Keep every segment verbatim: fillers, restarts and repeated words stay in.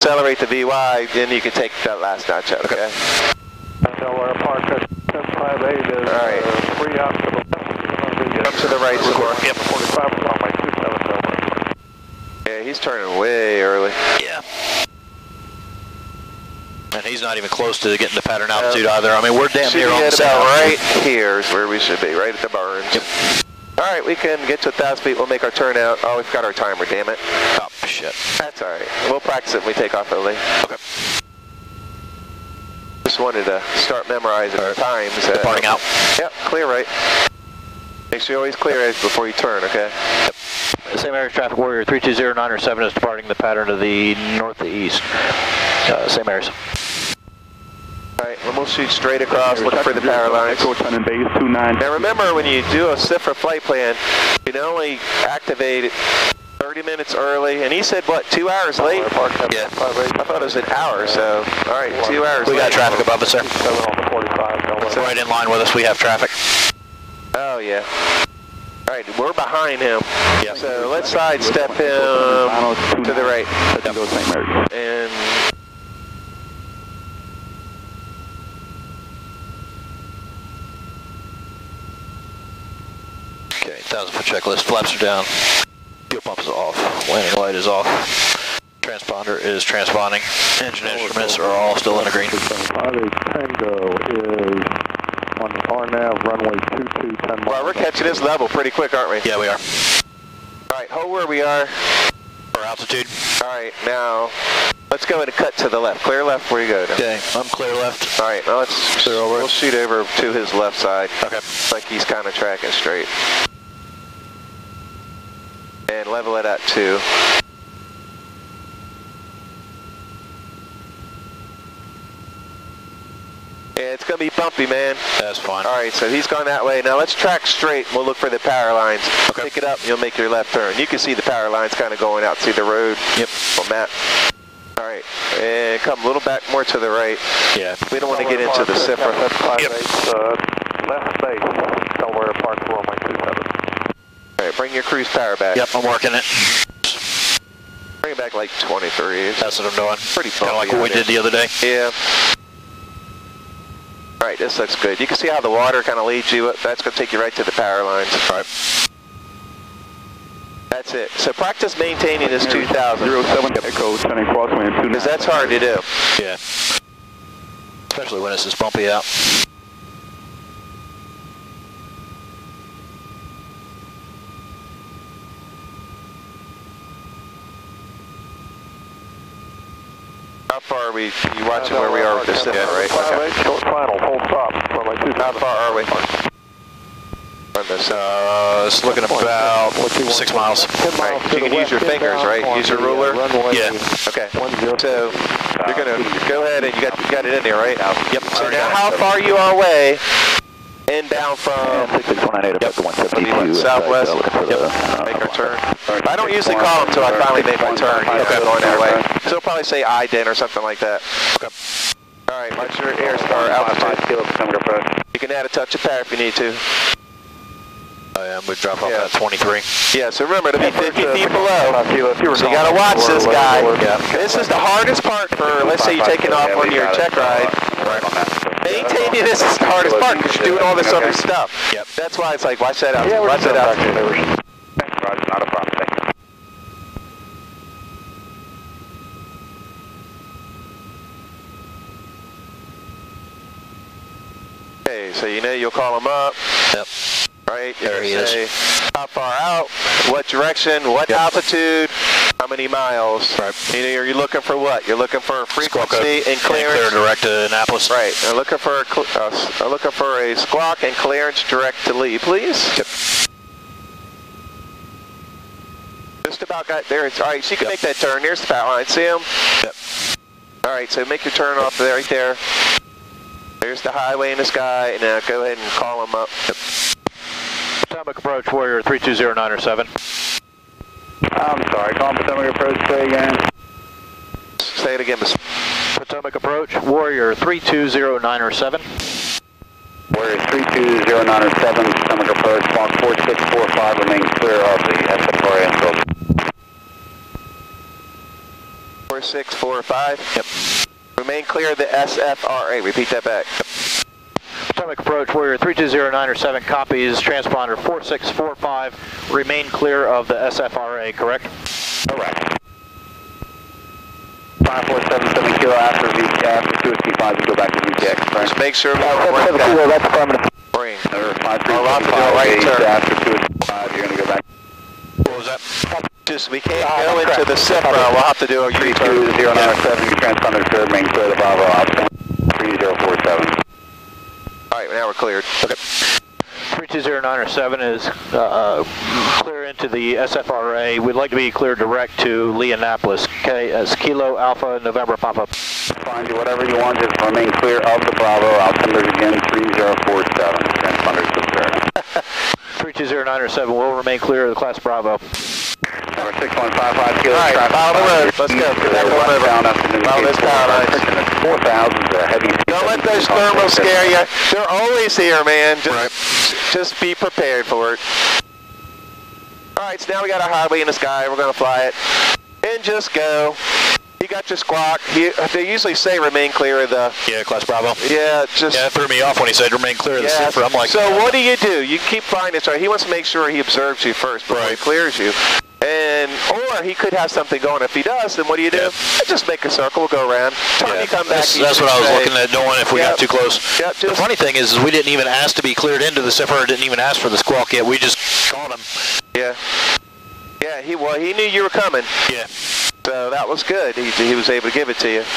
accelerate the V Y, then you can take that last notch out, okay? Delaware Park, ten five eight is all right. uh, three out to the left. Up to the right, score. Yep, forty-five is on my two seven Delaware. Yeah, he's turning way early. Yeah. And he's not even close to getting the pattern altitude either. I mean, we're damn should near be on at the about altitude. right here is where we should be, right at the barns. Yep. All right, we can get to one thousand feet. We'll make our turnout. Oh, we've got our timer, damn it. Oh, shit. That's all right. We'll practice it when we take off early. Okay. Just wanted to start memorizing our times. Uh, Departing out. Yep, clear right. Make sure you always clear it before you turn, okay? Yep. Same area traffic warrior three two zero nine or seven is departing the pattern to the north to east. Uh, same areas. All right, and we'll shoot straight across, look for the power lines. Now remember, when you do a C I F R flight plan, you can only activate it thirty minutes early, and he said, what, two hours late? Yeah. I thought it was an hour, so, all right, two hours We late. got traffic above us, sir. It's right in line with us. We have traffic. Oh, yeah. All right, we're behind him. Yep. So let's sidestep him to the right. Yep. And okay, thousand foot checklist. Flaps are down. Fuel pump is off. Landing light is off. Transponder is transponding. Engine instruments are all still in the green. Tango is on R nav runway two two ten. well, we're catching this level pretty quick, aren't we? Yeah, we are. All right, hold where we are. For altitude. All right, now let's go and cut to the left. Clear left where you go now. Okay, I'm clear left. All right, now let's Clear over. we'll shoot over to his left side. Okay. Like he's kind of tracking straight. And level it at two. Yeah, it's gonna be bumpy, man. That's fine. All right, so he's gone that way. Now let's track straight. We'll look for the power lines. Okay. Pick it up, and you'll make your left turn. You can see the power lines kind of going out through the road. Yep. On that. All right, and come a little back more to the right. Yeah. We don't want to get into the C I F R. Yep. Uh, left base, Delaware Park, runway two seven. All right, bring your cruise power back. Yep, I'm working it. Bring it back like twenty-three. That's what I'm doing. Pretty Kind of like bumpy what we out did the other day. Yeah. All right, this looks good. You can see how the water kind of leads you up. That's going to take you right to the power lines. All right. That's it. So practice maintaining this two thousand. zero seven Echo, sending crosswind two nine. Because that's hard to do. Yeah. Especially when it's this bumpy out. How far are we? You watching where we are with the C I F R, right? Okay. Short final, full stop. Runway two seven. How far are we? On this. Uh, it's looking about six miles. Right. You can use your fingers, right? Use your ruler. Yeah. Okay. So you're gonna go ahead and you got you got it in there, right? Yep. So now, how far you are away? And down from Yep. southwest. Yep. Make our turn. I don't usually call them until I finally make my turn. Okay. Going that way. So it'll probably say I D N or something like that. Okay. All right. Watch your air star altitude. You can add a touch of power if you need to. Oh yeah, we drop off Yeah. at twenty-three. Yeah, so remember to be fifty feet below. So you gotta watch this guy. Yeah. This is the hardest part for, let's say you're taking off on your check ride. Maintaining this is the hardest part because you're doing all this other stuff. Yep. That's why it's like, watch that out. Watch that out. Not a problem. Thank you. Okay, so you know you'll call him up. Yep. Right? There he is. Say, how far out? What direction? What Yep. altitude? How many miles? Right. You know, you're looking for what? You're looking for frequency and clearance. Clear direct to Annapolis. Right. I'm looking for a cl uh, I'm looking for a squawk and clearance direct to Lee, please. Yep. Just about got there. It's, all right, so you can Yep. make that turn. There's the power line. See him? Yep. All right, so make your turn off there, right there. There's the highway in the sky, and now go ahead and call him up. Yep. Potomac Approach, Warrior three two zero nine or seven. I'm sorry, call Potomac Approach, say again. Say it again, Miss. Potomac Approach, Warrior three two zero nine or seven. Warrior three two zero nine or seven, Potomac Approach, Mark four six four five, remain clear of the S F R A and four six four five. Yep. Remain clear of the S F R A. Repeat that back. Yep. Potomac Approach, Warrior three two zero nine or seven copies, transponder four six four five, remain clear of the S F R A, correct? Correct. five four seven seven kilo after V T, after two S P five, you go back to V T X, correct? Just make sure we Uh, don't seven break kilo, that. that's affirmative. Bring. Number five three I'll have to seven do a five, right eight, turn. after two S P five, you're going to go back. What was that? Just, we can't go into the SIFRA. We'll have to do a three U-turn. two zero nine seven, your transponder clear, main clear to Bravo, option three zero four seven. All right, now we're cleared. Okay. three two zero nine or seven is uh, clear into the S F R A. We'd like to be clear direct to Leonapolis. K as Kilo Alpha November Papa. Fine, do whatever you want, just remain clear of the Bravo, altimeter again three zero four seven, transponder is clear. three two zero nine or seven will remain clear of the class Bravo. Number six one five five kilo. All right, traffic follow the road. Let's go. Get that going over. Follow this power line. four thousand is a heavy. Don't let those thermals scare you. They're always here, man. Just, Right. just be prepared for it. All right, so now we got our highway in the sky. We're going to fly it. And just go. You got your squawk. You, they usually say remain clear of the... Yeah, class Bravo. Yeah, just... Yeah, it threw me off when he said remain clear of the yeah. SIFRA. I'm like... So what do you do? You keep flying this right. He wants to make sure he observes you first before Right. he clears you. And, or he could have something going. If he does, then what do you do? Yeah. Just make a circle, we'll go around. Time Yeah, you come back, that's, you that's can what I was say, looking at doing if we Yep. got too close. Yep, The just- funny thing is, is we didn't even ask to be cleared into the SIFRA, didn't even ask for the squawk yet. We just called him. Yeah. Yeah, he well, he knew you were coming. Yeah. So that was good. He, he was able to give it to you.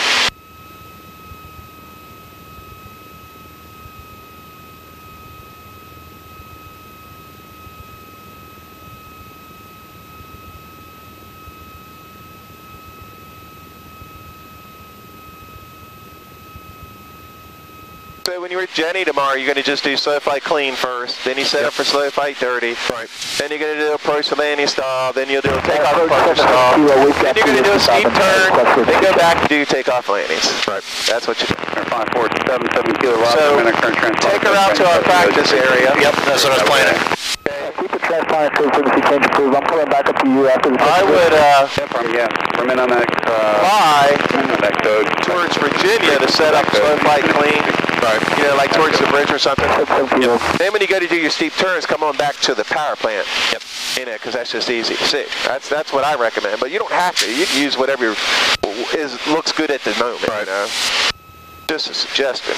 So when you're with Jenny tomorrow, you're going to just do slow flight clean first. Then you set Yep. up for slow flight dirty. Right. Then you're going to do approach to landing stall. Then you'll do a takeoff approach stall. Then you're going to do a steep turn. Then go back and do takeoff landings. Right. That's what you do. five four seven seven kilo, So take her out to our practice area. Yep, that's what I was planning. Keep the transponder frequency change approved. I'm coming back up to you after the... I would uh, Yeah, from, yeah, remain on that, uh... fly remain on that code. towards Virginia to set up slow flight clean. Right. You know, like towards the bridge or something. Yep. Then when you go to do your steep turns, come on back to the power plant. Yep. You know, because that's just easy to see. That's that's what I recommend. But you don't have to. You can use whatever is looks good at the moment. Right. You know, just a suggestion.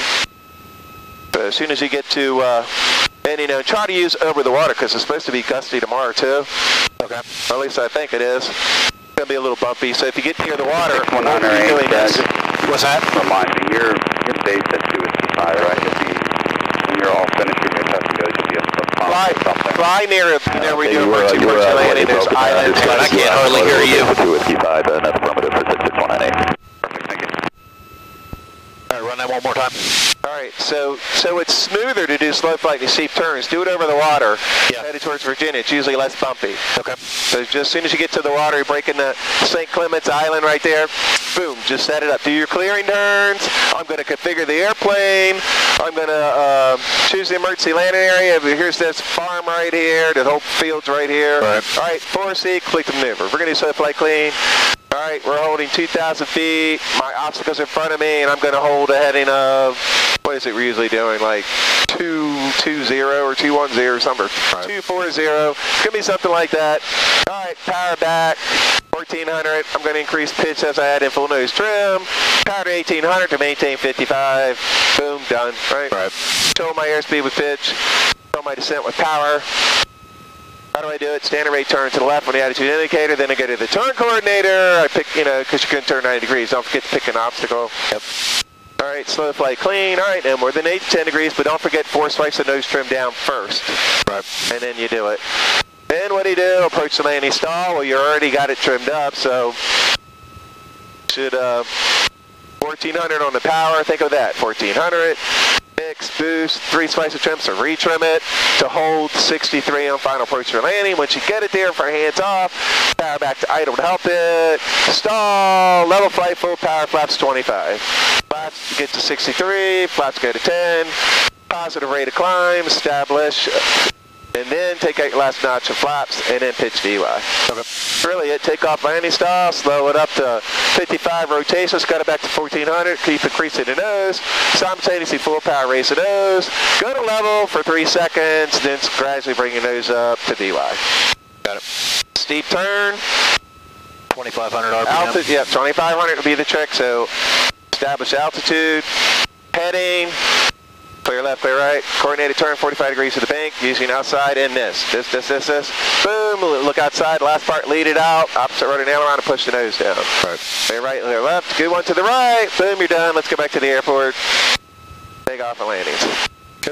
But as soon as you get to, uh, and you know, try to use over the water because it's supposed to be gusty tomorrow too. Okay. Or at least I think it is. It's gonna be a little bumpy. So if you get near the water, one what hundred are you doing eight, is, What's that? Remind me, you're, you're based at two S P five, right? If you, when you're all finished, you're going to have to go to the pump fly, or something. fly near, you know, where you do you were, emergency you were, approach uh, landing. There's broken down. islands. God, I can't hardly hear you. two S P five, and that's affirmative for six six one nine eight. Perfect, thank you. All right, run that one more time. All right, so so it's smoother to do slow flight and steep turns. Do it over the water, Yeah. headed towards Virginia. It's usually less bumpy. Okay. So just as soon as you get to the water, you're breaking the Saint Clement's Island right there. Boom, just set it up. Do your clearing turns. I'm going to configure the airplane. I'm going to uh, choose the emergency landing area. Here's this farm right here. The whole field's right here. All right. All right, four C, complete the maneuver. We're going to do slow flight clean. All right, we're holding two thousand feet. My obstacle's in front of me, and I'm going to hold a heading of, what is it we're usually doing, like two two zero or two one zero or something, Right. two four zero. Could be something like that. All right, power back, fourteen hundred. I'm going to increase pitch as I add in full nose trim. Power to eighteen hundred to maintain fifty-five. Boom, done. Right. Right. Show my airspeed with pitch. Show my descent with power. How do I do it? Standard rate turn to the left on the attitude indicator. Then I go to the turn coordinator. I pick, you know, because you can turn ninety degrees. Don't forget to pick an obstacle. Yep. All right, slow flight clean. All right, and more than eight to ten degrees, but don't forget four swipes of nose trim down first. Right. And then you do it. Then what do you do? Approach the landing stall. Well, you already got it trimmed up, so should uh, fourteen hundred on the power. Think of that, fourteen hundred. Mix, boost, three swipes of trim, so retrim it to hold sixty-three on final approach or landing. Once you get it there, for hands off, power back to idle to help it. Stall, level flight, full power, flaps twenty-five. Flaps get to sixty-three, flaps go to ten. Positive rate of climb, establish, and then take out your last notch of flaps, and then pitch V Y. Okay. really it. Take off landing style, slow it up to fifty-five rotations, cut it back to fourteen hundred, keep increasing the nose, simultaneously full power raise the nose, go to level for three seconds, then gradually bring your nose up to D Y. Got it. Steep turn. twenty-five hundred R P M. Altitude, yeah, twenty-five hundred would be the trick, so establish altitude, heading, clear left, clear right, coordinated turn forty-five degrees to the bank, using outside and this, this, this, this, this, boom, look outside, last part, lead it out, opposite rudder and aileron and push the nose down. Right. Clear right, clear left, good one to the right, boom, you're done, let's go back to the airport, take off and landings. Good.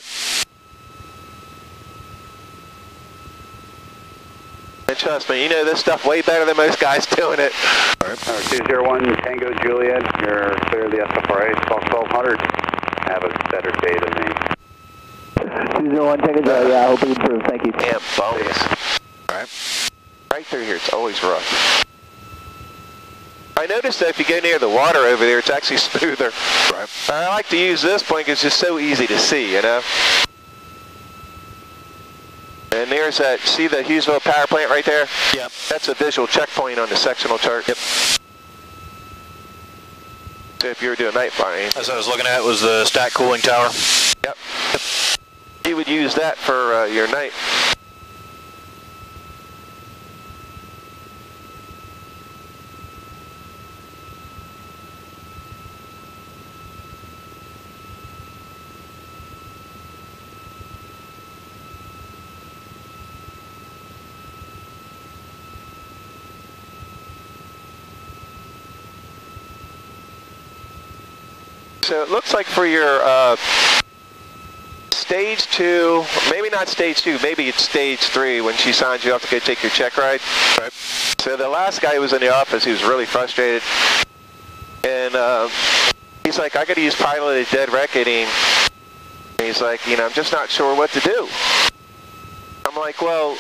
And trust me, you know this stuff way better than most guys doing it. All right, two zero one Tango Juliet, you're clear of the S F R A, call twelve hundred. Have a better day than me. two zero one Tango Juliet, yeah, I hope it improves, thank you. Damn bonus. All right. Right through here, it's always rough. I noticed that if you go near the water over there, it's actually smoother. Right. I like to use this point because it's just so easy to see, you know? And there's that, see the Hughesville power plant right there? Yep. That's a visual checkpoint on the sectional chart. Yep. So if you were doing night flying. As I was looking at was the stack cooling tower. Yep. You would use that for uh, your night. So it looks like for your uh, stage two, maybe not stage two, maybe it's stage three when she signs you off to go take your check ride. Right. So the last guy who was in the office, he was really frustrated. And uh, he's like, I got to use piloted dead reckoning. And he's like, you know, I'm just not sure what to do. I'm like, well,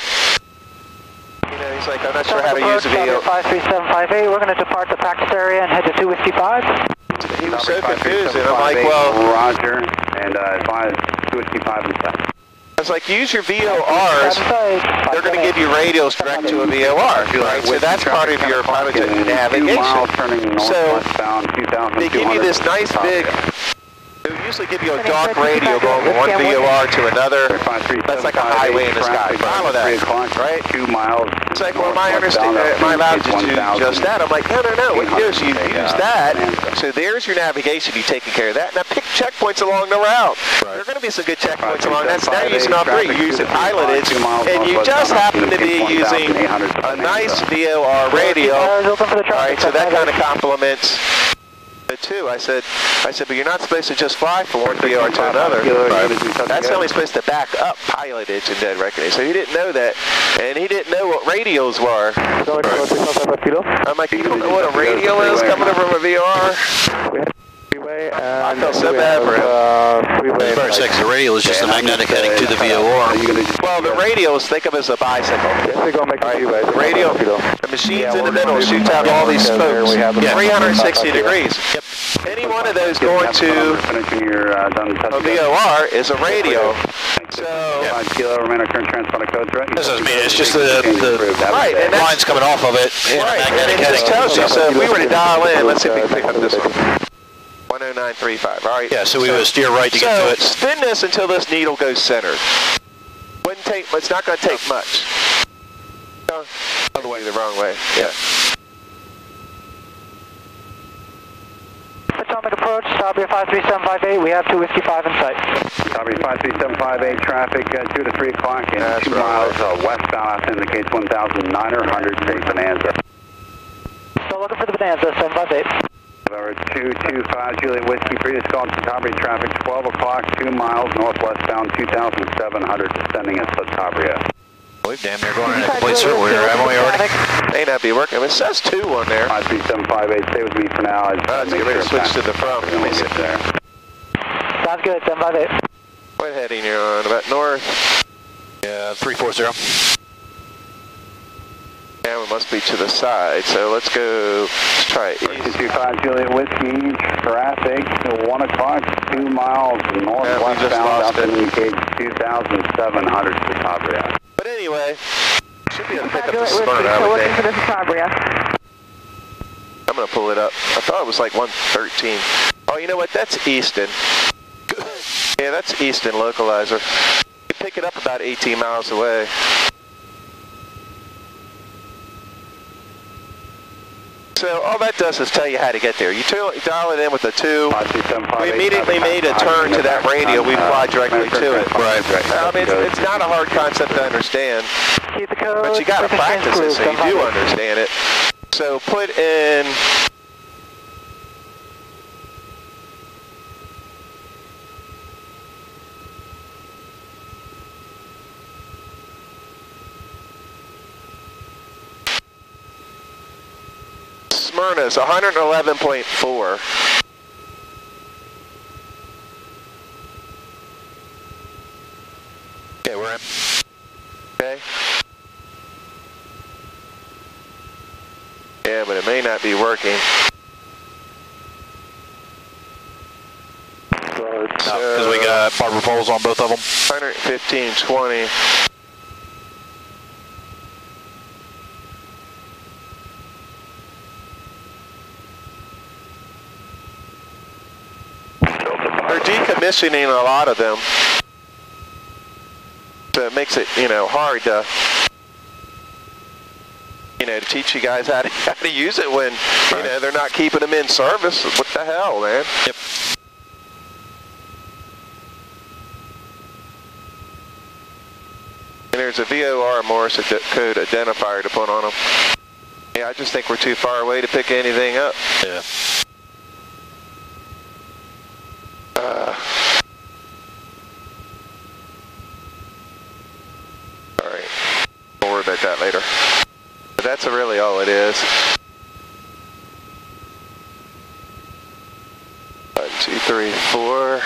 you know, he's like, I'm not sure how to use a V O. five three seven five eight, we're going to depart the practice area and head to two whiskey five. He was so confused, and I'm like, well... Roger, and uh, advise two whiskey five in sight. I was like, use your V O Rs. They're going to give you radials direct to a V O R, right? So that's part of your piloted navigation. So they give you this nice big... They usually give you a dark radio going from one V O R to another. That's like a highway in the sky. Follow that, right? Two miles. It's like, well, my understanding, am I allowed to do just that? I'm like, no, no, no. What you do is you use that. So there's your navigation. You're taking care of that. Now pick checkpoints along the route. There are going to be some good checkpoints along that. So now you're using all three. You're using pilotage, and you just happen to be using a nice V O R radio. All right, so that kind of complements the two. I said, I said, but you're not supposed to just fly from one V O R to another. Right. That's only supposed to back up pilotage and dead reckoning. So he didn't know that, and he didn't know what radios were. Right. I'm like, you don't know what a radio is coming from a V O R? I felt so bad for him. As far as sex, the radial is just the magnetic heading to the V O R. Well, the radials, think of as a bicycle. Right. The radio, the machine's in the middle, shoots out all these spokes, three hundred sixty degrees. Yep. Any one of those going to a V O R is a radio. So, five kilo remainder current transponder codes, right? This doesn't mean it's just the, the right, and lines coming off of it. Right, and it just tells you. So if we were to dial in, let's see if we can pick up this one. one oh nine three five, all right. Yeah, so we so, would steer right to so get to it. Spin this until this needle goes centered. Wouldn't take, it's not going to take much. No, other way, the wrong way. Yeah. Potomac Approach, Starbreeze five three seven five eight, we have two whiskey five in sight. Starbreeze five three seven five eight, traffic uh, two to three o'clock and That's two right. miles uh, westbound, indicates one thousand nine hundred, say Bonanza. Still looking for the Bonanza, seven five eight. Over two two five, Juliet Whiskey, previous call to Starbreeze traffic, twelve o'clock, two miles northwestbound, two thousand seven hundred, descending at Satavria. We've damn near going in a complete circle here, haven't we already? May not be working. It says two on there. five three seven five eight, stay with me for now. Let's uh, get ready to switch to the front. Let me get there. Sounds good, seven five eight. What heading you're on? About north? Yeah, three four zero. Yeah, we must be to the side, so let's go, let's try it. two two five, Juliet Whiskey, traffic, one o'clock, two miles northwestbound, up indicates two thousand seven hundred, Satavria. But anyway, Should be able to pick up the Whiskey, Smyrna, I still would looking think. for this Calabria. I'm going to pull it up. I thought it was like one thirteen. Oh, you know what? That's Easton. Yeah, that's Easton localizer. You pick it up about eighteen miles away. So all that does is tell you how to get there. You dial it in with the two. We immediately made a turn to that radio. We fly directly to it. Right, right. I mean, it's, it's not a hard concept to understand, Keep the code. but you got to practice it so you do understand it. So put in. Smyrna's one eleven point four. Okay, we're in. Okay. Yeah, but it may not be working. No, because we got barber poles on both of them. one fifteen twenty. They're decommissioning a lot of them, so it makes it, you know, hard to, you know, to teach you guys how to how to use it when, you know, they're not keeping them in service. What the hell, man? Yep. And there's a V O R Morse code identifier to put on them. Yeah, I just think we're too far away to pick anything up. Yeah. Uh, all right, we'll worry about that later. But that's really all it is. One, two, three, four.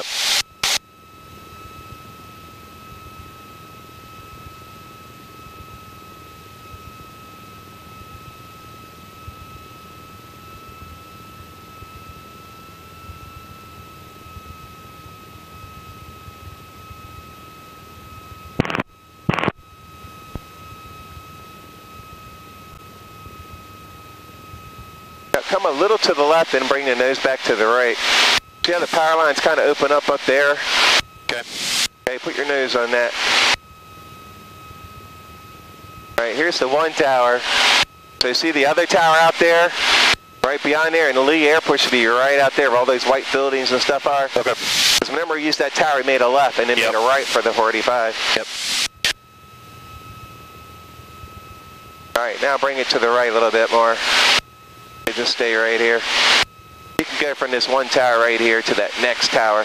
Come a little to the left and bring the nose back to the right. See how the power lines kind of open up up there? Okay. Okay, put your nose on that. All right, here's the one tower. So you see the other tower out there? Right behind there, and the Lee Airport should be right out there where all those white buildings and stuff are. Okay. Because remember we used that tower, we made a left and then Yep. made a right for the forty-five. Yep. All right, now bring it to the right a little bit more. Just stay right here. You can go from this one tower right here to that next tower.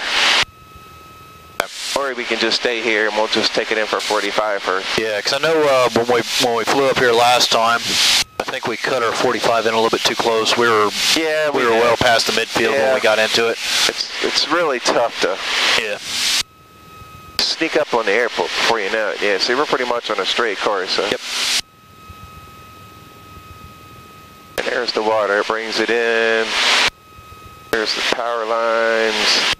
Or we can just stay here and we'll just take it in for forty-five first. Yeah, because I know uh, when we when we flew up here last time, I think we cut our forty-five in a little bit too close. We were yeah, we, we were did. well past the midfield yeah. when we got into it. It's it's really tough to yeah sneak up on the airport before you know it. Yeah, see, we're pretty much on a straight course. So. Yep. And there's the water. It brings it in. There's the power lines.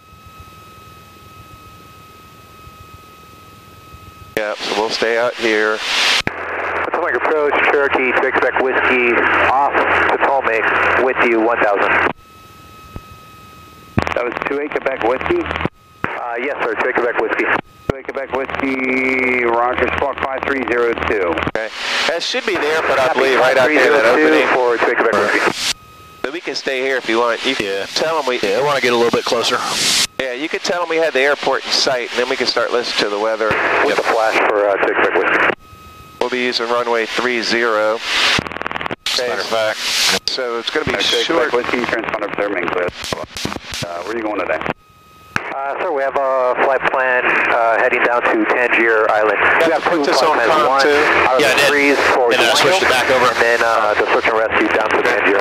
Yep, so we'll stay out here. Potomac Approach, Cherokee, to expect whiskey off Potomac with you, one thousand. That was two eight Quebec Whiskey? Uh, yes, sir, to Quebec Whiskey. two eight Quebec Whiskey, Roger, squawk five three zero two. Okay. That should be the airport, I believe, right out there, that opening. For to Quebec Whiskey. But we can stay here if you want. You can Yeah. tell them we... Yeah, I want to get a little bit closer. Yeah, you can tell them we had the airport in sight, and then we can start listening to the weather. With Yep. a flash for uh, to Quebec Whiskey. We'll be using runway three zero. As a matter of fact. So it's going to be Okay, short. Quebec Whiskey, transponder observing clear. Uh, where are you going today? Uh, sir, we have a flight plan uh, heading down to Tangier Island. We have two Put this flight on plans. comp One too. out of Yeah, I the did. breeze for And then I switched it back over. And then uh, the search and rescue down to Tangier.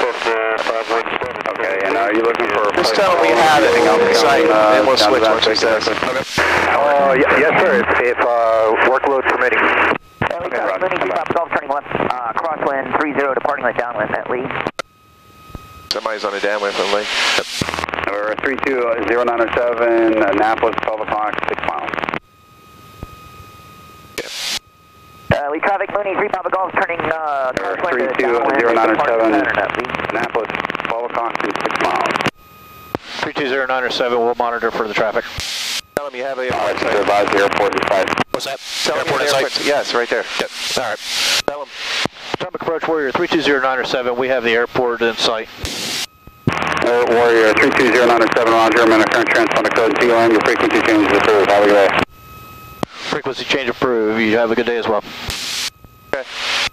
Okay, and are you looking for... Just tell them we have it in sight, uh, and we'll down to switch that once it says. Uh, yeah, yes, sir, if, if uh, workload permitting. Okay, Landing Stop Golf turning left, uh, crosswind three zero, departing like downwind at Lee. Somebody's on a downwind from Lee. We're three two zero nine zero seven, Annapolis, twelve o'clock, six miles. Uh, Uh, lead traffic, Mooney, three Papa Golf, turning uh, three two zero nine seven, Annapolis, twelve o'clock to six miles. three two zero nine seven, we'll monitor for the traffic. Tell him you have a Alright, so advise the airport is five. What's that? Tell him Airport the in airport. sight? Yes, right there. Yep. All right. Tell him. Potomac Approach Warrior three two zero nine seven, we have the airport in sight. Uh, Warrior three two zero nine seven, Roger, I'm in the current transponder code T O M, your frequency change is approved. Have a good day. Frequency change approved. You have a good day as well. Okay.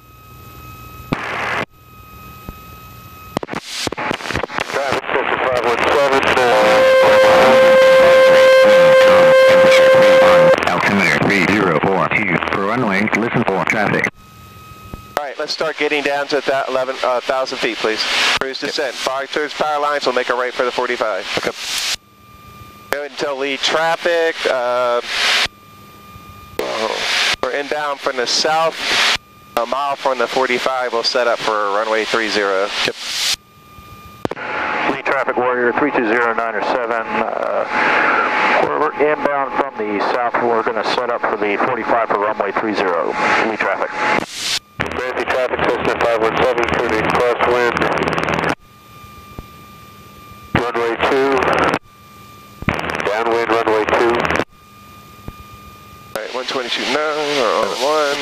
Traffic system five one seven. Altimeter three zero four two for runway, listen for traffic. All right, let's start getting down to that eleven thousand feet, please. Cruise descent. Fire towards power lines. We'll make a right for the forty-five. Okay. Go ahead and tell lead traffic. Uh, we're inbound from the south. A mile from the forty-five. We'll set up for runway three zero. Yep. Lead traffic Warrior three two zero nine seven. Uh, we're inbound from the south. We're going to set up for the forty-five for runway three zero. Lead traffic. Nancy traffic system five one seven, turning crosswind. Runway two. Downwind runway two. All right, one twenty-two nine or on one.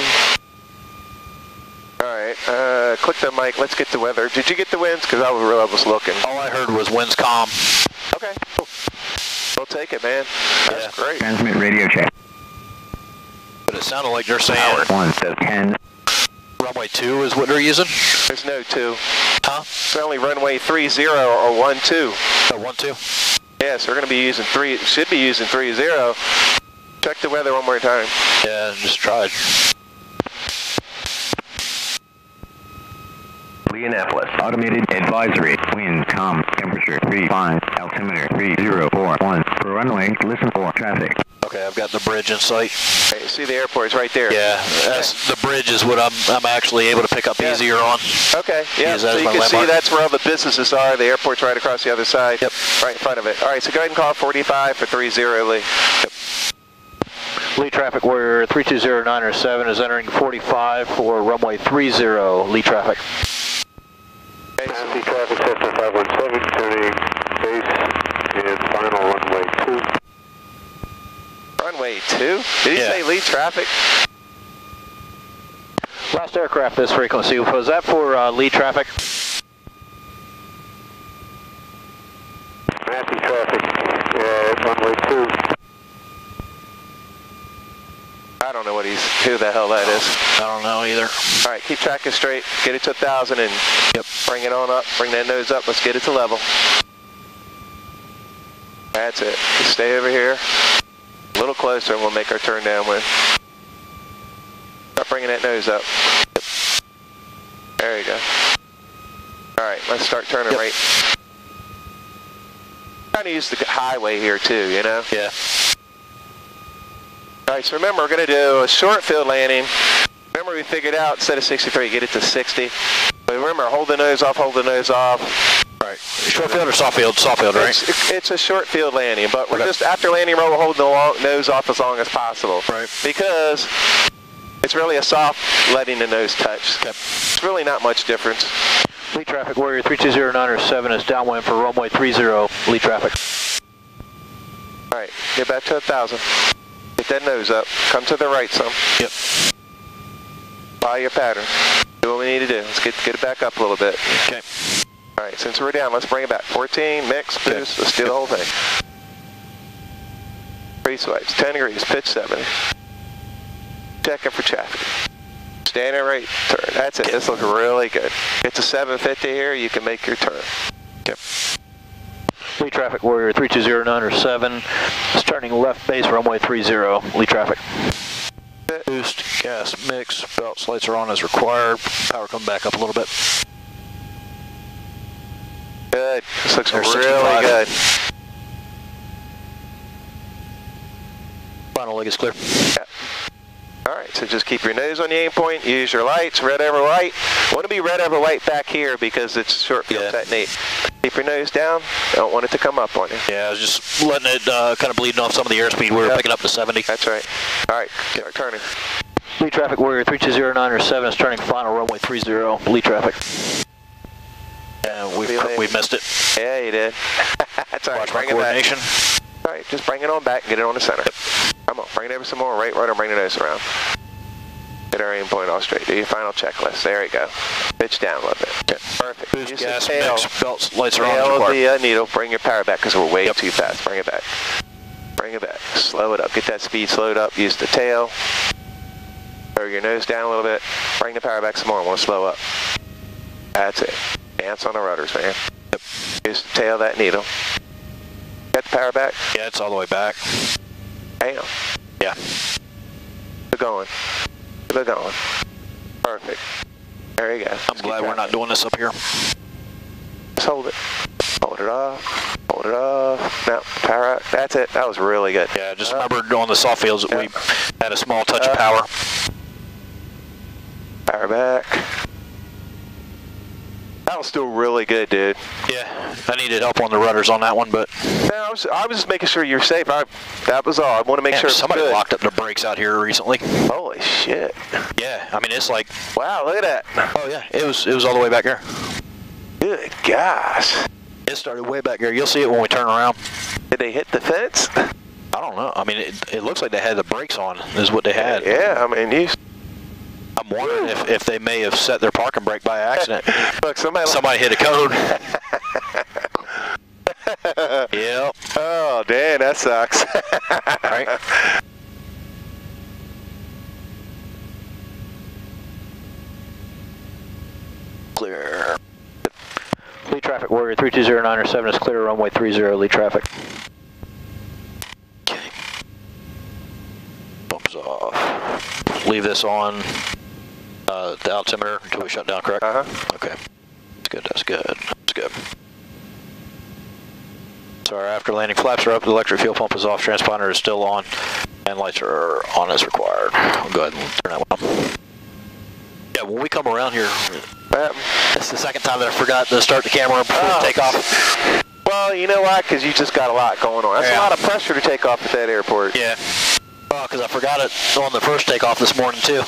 All right, uh, click the mic. Let's get the weather. Did you get the winds? Because I was, I was looking. All I heard was winds calm. Okay, cool. We'll take it, man. That's Yeah. great. Transmit radio check. But it sounded like they're saying one to ten. runway two is what they're using. There's no two. Huh? It's only runway three zero or one two. Oh, one two. Yes, we're going to be using three. Should be using three zero. Check the weather one more time. Yeah, just tried. Leonapolis, automated advisory, wind calm, temperature three five, altimeter three zero four one, for runway, listen for traffic. Okay, I've got the bridge in sight. Okay, see the airport's right there. Yeah, that's, the bridge is what I'm I'm actually able to pick up Yeah. easier on. Okay, yeah, Use that so as you my can see landmark. that's where all the businesses are. The airport's right across the other side. Yep. Right in front of it. All right, so go ahead and call forty-five for three zero, Lee. Yep. Lead traffic Warrior three two zero nine seven is entering forty-five for runway three zero. Lead traffic. Okay, so Nancy traffic system five one seven, turning base and final runway two. runway two? Did he Yeah. say lead traffic? Last aircraft this frequency, was that for uh, lead traffic? Nancy traffic, uh, runway two. I don't know what he's, who the hell that is. I don't know either. All right, keep tracking straight. Get it to one thousand and Yep. bring it on up. Bring that nose up. Let's get it to level. That's it. Just stay over here. A little closer and we'll make our turn downwind. Start bringing that nose up. Yep. There you go. All right, let's start turning Yep. right. Trying to use the highway here too, you know? Yeah. All right, so remember, we're going to do a short field landing. Remember, we figured out instead of sixty-three, get it to sixty. But remember, hold the nose off, hold the nose off. Right. Short field or soft field? Soft field, right? It's, it's a short field landing, but we're Okay. just, after landing roll, we'll hold the long, nose off as long as possible. Right. Because it's really a soft letting the nose touch. Okay. It's really not much difference. Lead traffic Warrior three two zero nine seven is downwind for runway three zero. Lead traffic. All right, get back to one thousand. Get that nose up. Come to the right some. Yep. Follow your pattern. Do what we need to do. Let's get, get it back up a little bit. Okay. All right, since we're down, let's bring it back. fourteen, mix, boost, let's do the whole thing. Three swipes, ten degrees, pitch seventy. Checking for traffic. Standing right, turn. That's it. This looks really good. Get to seven fifty here, you can make your turn. Yep. Lead traffic Warrior three two zero nine seven is turning left base runway three zero. Lead traffic. Boost, gas, mix, belts, lights are on as required. Power come back up a little bit. Good. This looks There's really sixty-five. good. Final leg is clear. Yeah. All right, so just keep your nose on the aim point, use your lights, red over white. Want to be red over white back here because it's short field Yeah. technique. Keep your nose down, don't want it to come up on you. Yeah, I was just letting it uh, kind of bleeding off some of the airspeed. We were Yep. picking up to seventy. That's right. All right, start turning. Lead traffic Warrior three two zero nine seven is turning final runway three zero, lead traffic. And we've, we missed it. Yeah, you did. That's all right, Watch bring my it back. coordination. All right, just bring it on back and get it on the center. Yep. Come on, bring it over some more, right, right, or bring the nose around. Get our aim point all straight. Do your final checklist. There you go. Pitch down a little bit. Okay. Perfect. Boost, Use gas, the tail. mix, belts, lights are on. Tail of the uh, needle. Bring your power back because we're way yep. too fast. Bring it back. Bring it back. Slow it up. Get that speed slowed up. Use the tail. Throw your nose down a little bit. Bring the power back some more. I want to slow up. That's it. Dance on the rudders, man. Yep. Use the tail of that needle. Got the power back? Yeah, it's all the way back. Damn. Yeah. Keep going. Keep going. Perfect. There you go. I'm glad we're not doing this up here. Just hold it. Hold it off. Hold it off. No, power out. That's it. That was really good. Yeah, just uh, remember on the soft fields that yeah. we had a small touch uh, of power. Power back. That was still really good, dude. Yeah, I needed help on the rudders on that one, but... No, I was, I was just making sure you're safe. I, that was all. I want to make Man, sure somebody good. locked up the brakes out here recently. Holy shit. Yeah, I mean, it's like... Wow, look at that. Oh, yeah, it was, it was all the way back there. Good gosh. It started way back there. You'll see it when we turn around. Did they hit the fence? I don't know. I mean, it, it looks like they had the brakes on, is what they had. Yeah, I mean, you... I'm wondering if, if they may have set their parking brake by accident. Look, somebody... Somebody hit a code. Yep. Oh, damn, that sucks. Right. Clear. Lead traffic Warrior three two zero nine seven is clear, runway three zero, lead traffic. Okay. Bumps off. Leave this on uh, the altimeter until we shut down, correct? Uh-huh. Okay. That's good, that's good, that's good. So our after landing flaps are up, the electric fuel pump is off, transponder is still on, and lights are on as required. I'll go ahead and turn that one on. Yeah, when we come around here, that's the second time that I forgot to start the camera before oh. takeoff. Well, you know why? Because you just got a lot going on. That's yeah. a lot of pressure to take off at that airport. Yeah. Well, because I forgot it on the first takeoff this morning, too.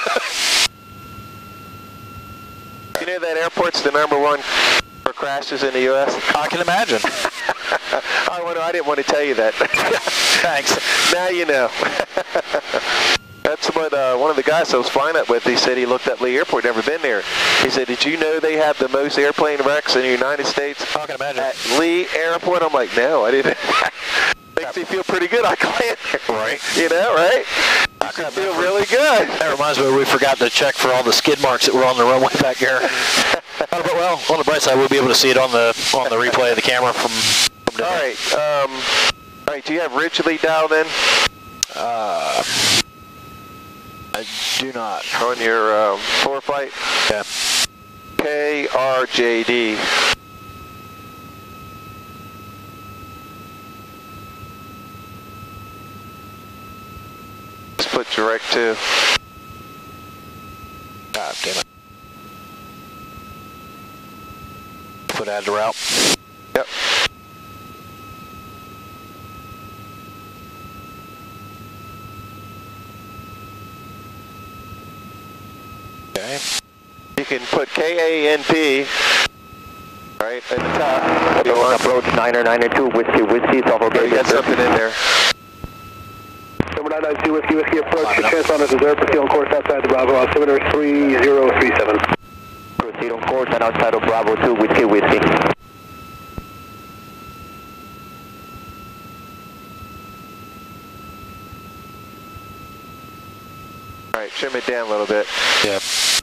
You know that airport's the number one for crashes in the U S? I can imagine. I, wonder, I didn't want to tell you that. Thanks. Now you know. That's what uh, one of the guys I was flying up with, he said he looked at Lee Airport, never been there. He said, did you know they have the most airplane wrecks in the United States? I can imagine. At Lee Airport? I'm like, no, I didn't. Makes me feel pretty good. I can land there. Right. You know, right? I can feel really good. That reminds me, we forgot to check for all the skid marks that were on the runway back there. uh, but well, on the bright side, we'll be able to see it on the on the replay of the camera from, from all right. Um, all right. Do you have Ridgely dialed in? Uh, I do not. On your um, four flight? Yeah. K R J D. Let's put direct to. God damn it. Put add to route. Yep. Okay. You can put K A N P right at the top. Potomac Approach niner niner two Whiskey Whiskey. It's all okay. You got something in there. Number nine nine two Whiskey Whiskey Approach. Transponder is reserved. Proceed on course outside the Bravo. Altimeter three zero three seven. Proceed on course and outside of Bravo two Whiskey Whiskey. All right, trim it down a little bit. Yeah.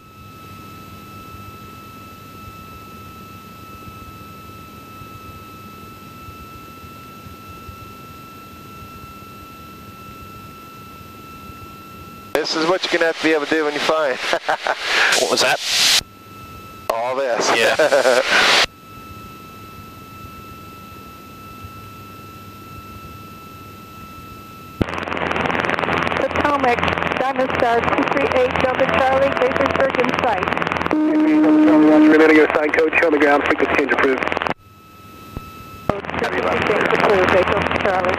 This is what you're gonna have to be able to do when you fly. What was that? All this. Yeah. Potomac, Diamond Star two three eight, Delta Charlie, Gaithersburg in sight. Remaining your sign code, show on the ground, frequency change approved. Frequency change approved, Delta Charlie.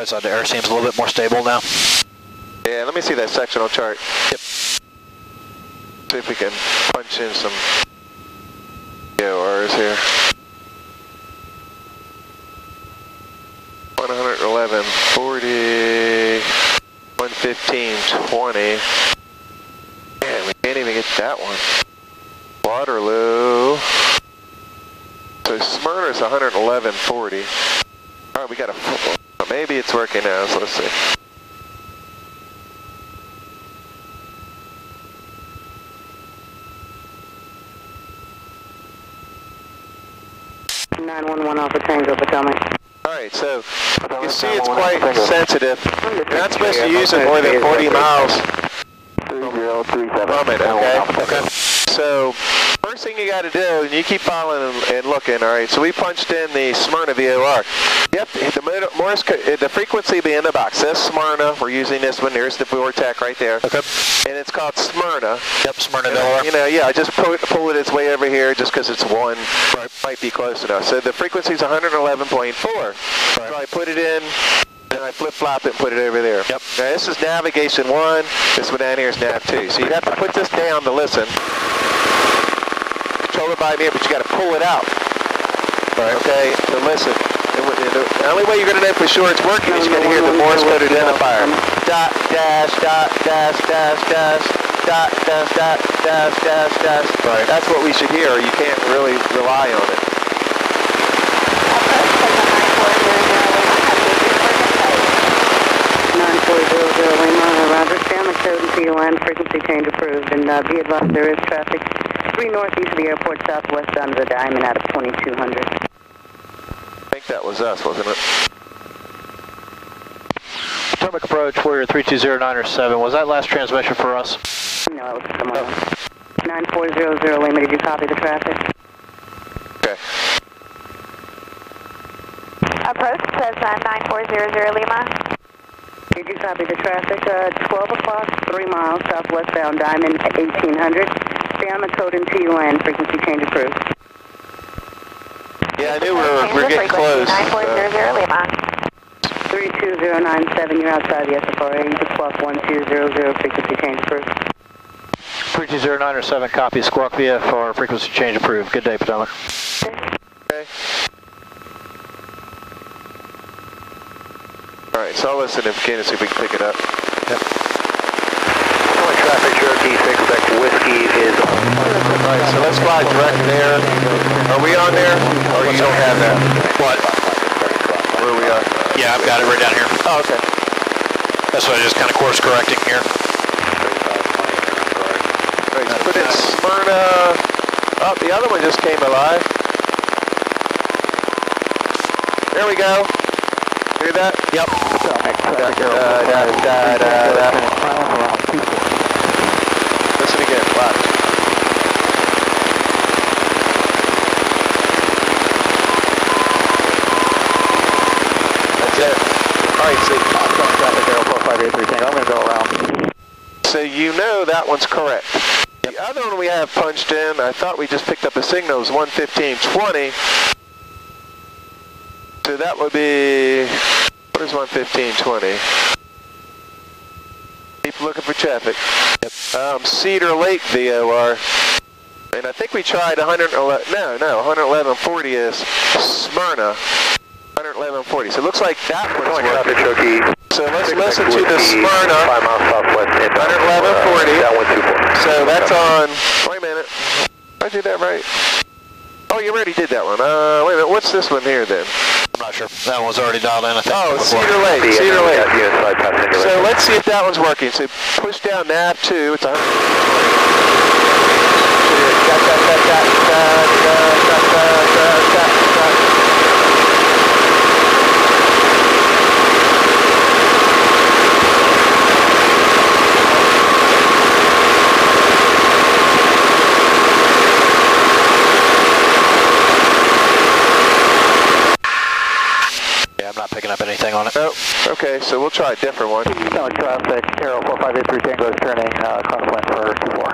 Right side, the air seems a little bit more stable now. Yeah, let me see that sectional chart. Yep. See if we can punch in some K O Rs here. one eleven forty, one fifteen twenty. Man, we can't even get that one. Waterloo. So Smyrna's one eleven forty. All right, we got a. Maybe it's working now, so let's see. nine one one Alpha Tango, Potomac. All right, so you see it's quite sensitive. You're not supposed to use it more than forty miles from it, okay? Okay. So first thing you got to do, and you keep following and, and looking, all right, so we punched in the Smyrna V O R. Yep, the Morse, the frequency be in the box. This Smyrna, we're using this one. There's the Vortec right there. Okay. And it's called Smyrna. Yep, Smyrna V O R. You know, yeah, I just pull it, pull it its way over here just because it's one. Right. Might be close enough. So the frequency is one eleven point four. Right. So I put it in, then I flip-flop it and put it over there. Yep. Now this is navigation one. This one down here is nav two. So you have to put this down to listen. Control it by me, but you got to pull it out. Right. Okay, to listen. The only way you're going to know for sure it's working is you're going to hear the Morse code identifier. Dot, dash, dot, dash, dash, dash, dot, dash, dot, dash, dash, dash. Right. That's what we should hear. You can't really rely on it. nine four zero zero Lima, Roger. Scanner code and T O N, frequency change approved. And uh, be advised there is traffic three northeast of the airport, southwest onto the Diamond out of twenty-two hundred. I think that was us, wasn't it? Potomac Approach, Warrior three two zero nine or seven. Was that last transmission for us? No, it was someone else. nine four zero zero Lima, did you copy the traffic? Okay. Approach says uh, nine four zero zero Lima. Did you copy the traffic? Uh, twelve o'clock, three miles, southwestbound Diamond, eighteen hundred. Stay on the code in T U N, frequency change approved. Yeah, I knew we were, we were getting close. nine four zero zero Lima. three two zero nine seven, you're outside the S F R A. You can squawk one two zero zero, frequency change approved. three two zero nine or seven, copy. Squawk V F R, frequency change approved. Good day, Potomac. Okay. All right, so I'll listen if we can and see if we can pick it up. Yep. Traffic, Cherokee six X Whiskey is on. All right, so let's fly direct there. Are we on there, or you don't have that? What? Where we are? Yeah, I've got it right down here. Oh, okay. That's why I just kind of course correcting here. All right, so put in Smyrna. Oh, the other one just came alive. There we go. Hear that? Yep. Da, da, da, da, da. Listen again, watch. That's it. All right, so Traffic Arrow four five eight three Tango. I'm going to go around. So you know that one's correct. Yep. The other one we have punched in, I thought we just picked up a signal, was one fifteen twenty. So that would be, what is one fifteen twenty? Keep looking for traffic. Yep. Um, Cedar Lake V O R. And I think we tried one eleven, no, no, one eleven forty is Smyrna. one eleven forty. So it looks like that one's Traffic, working. Cherokee. So let's listen to the Smyrna. five miles southwest. one eleven forty. Down one two four. So that's on, wait a minute. Did I do that right? Oh, you already did that one. Uh, wait a minute, what's this one here then? I'm not sure. That one was already dialed in, I think. Oh, before. Cedar Lake, Yeah, Cedar Lake. yeah, yeah, side pass Cedar So Lake. let's see if that one's working. So push down nav two. It's a I'm not picking up anything on it. Oh, okay, so we'll try a different one. Potomac Traffic, Arrow four five eight three Tango is turning uh, crosswind for two four.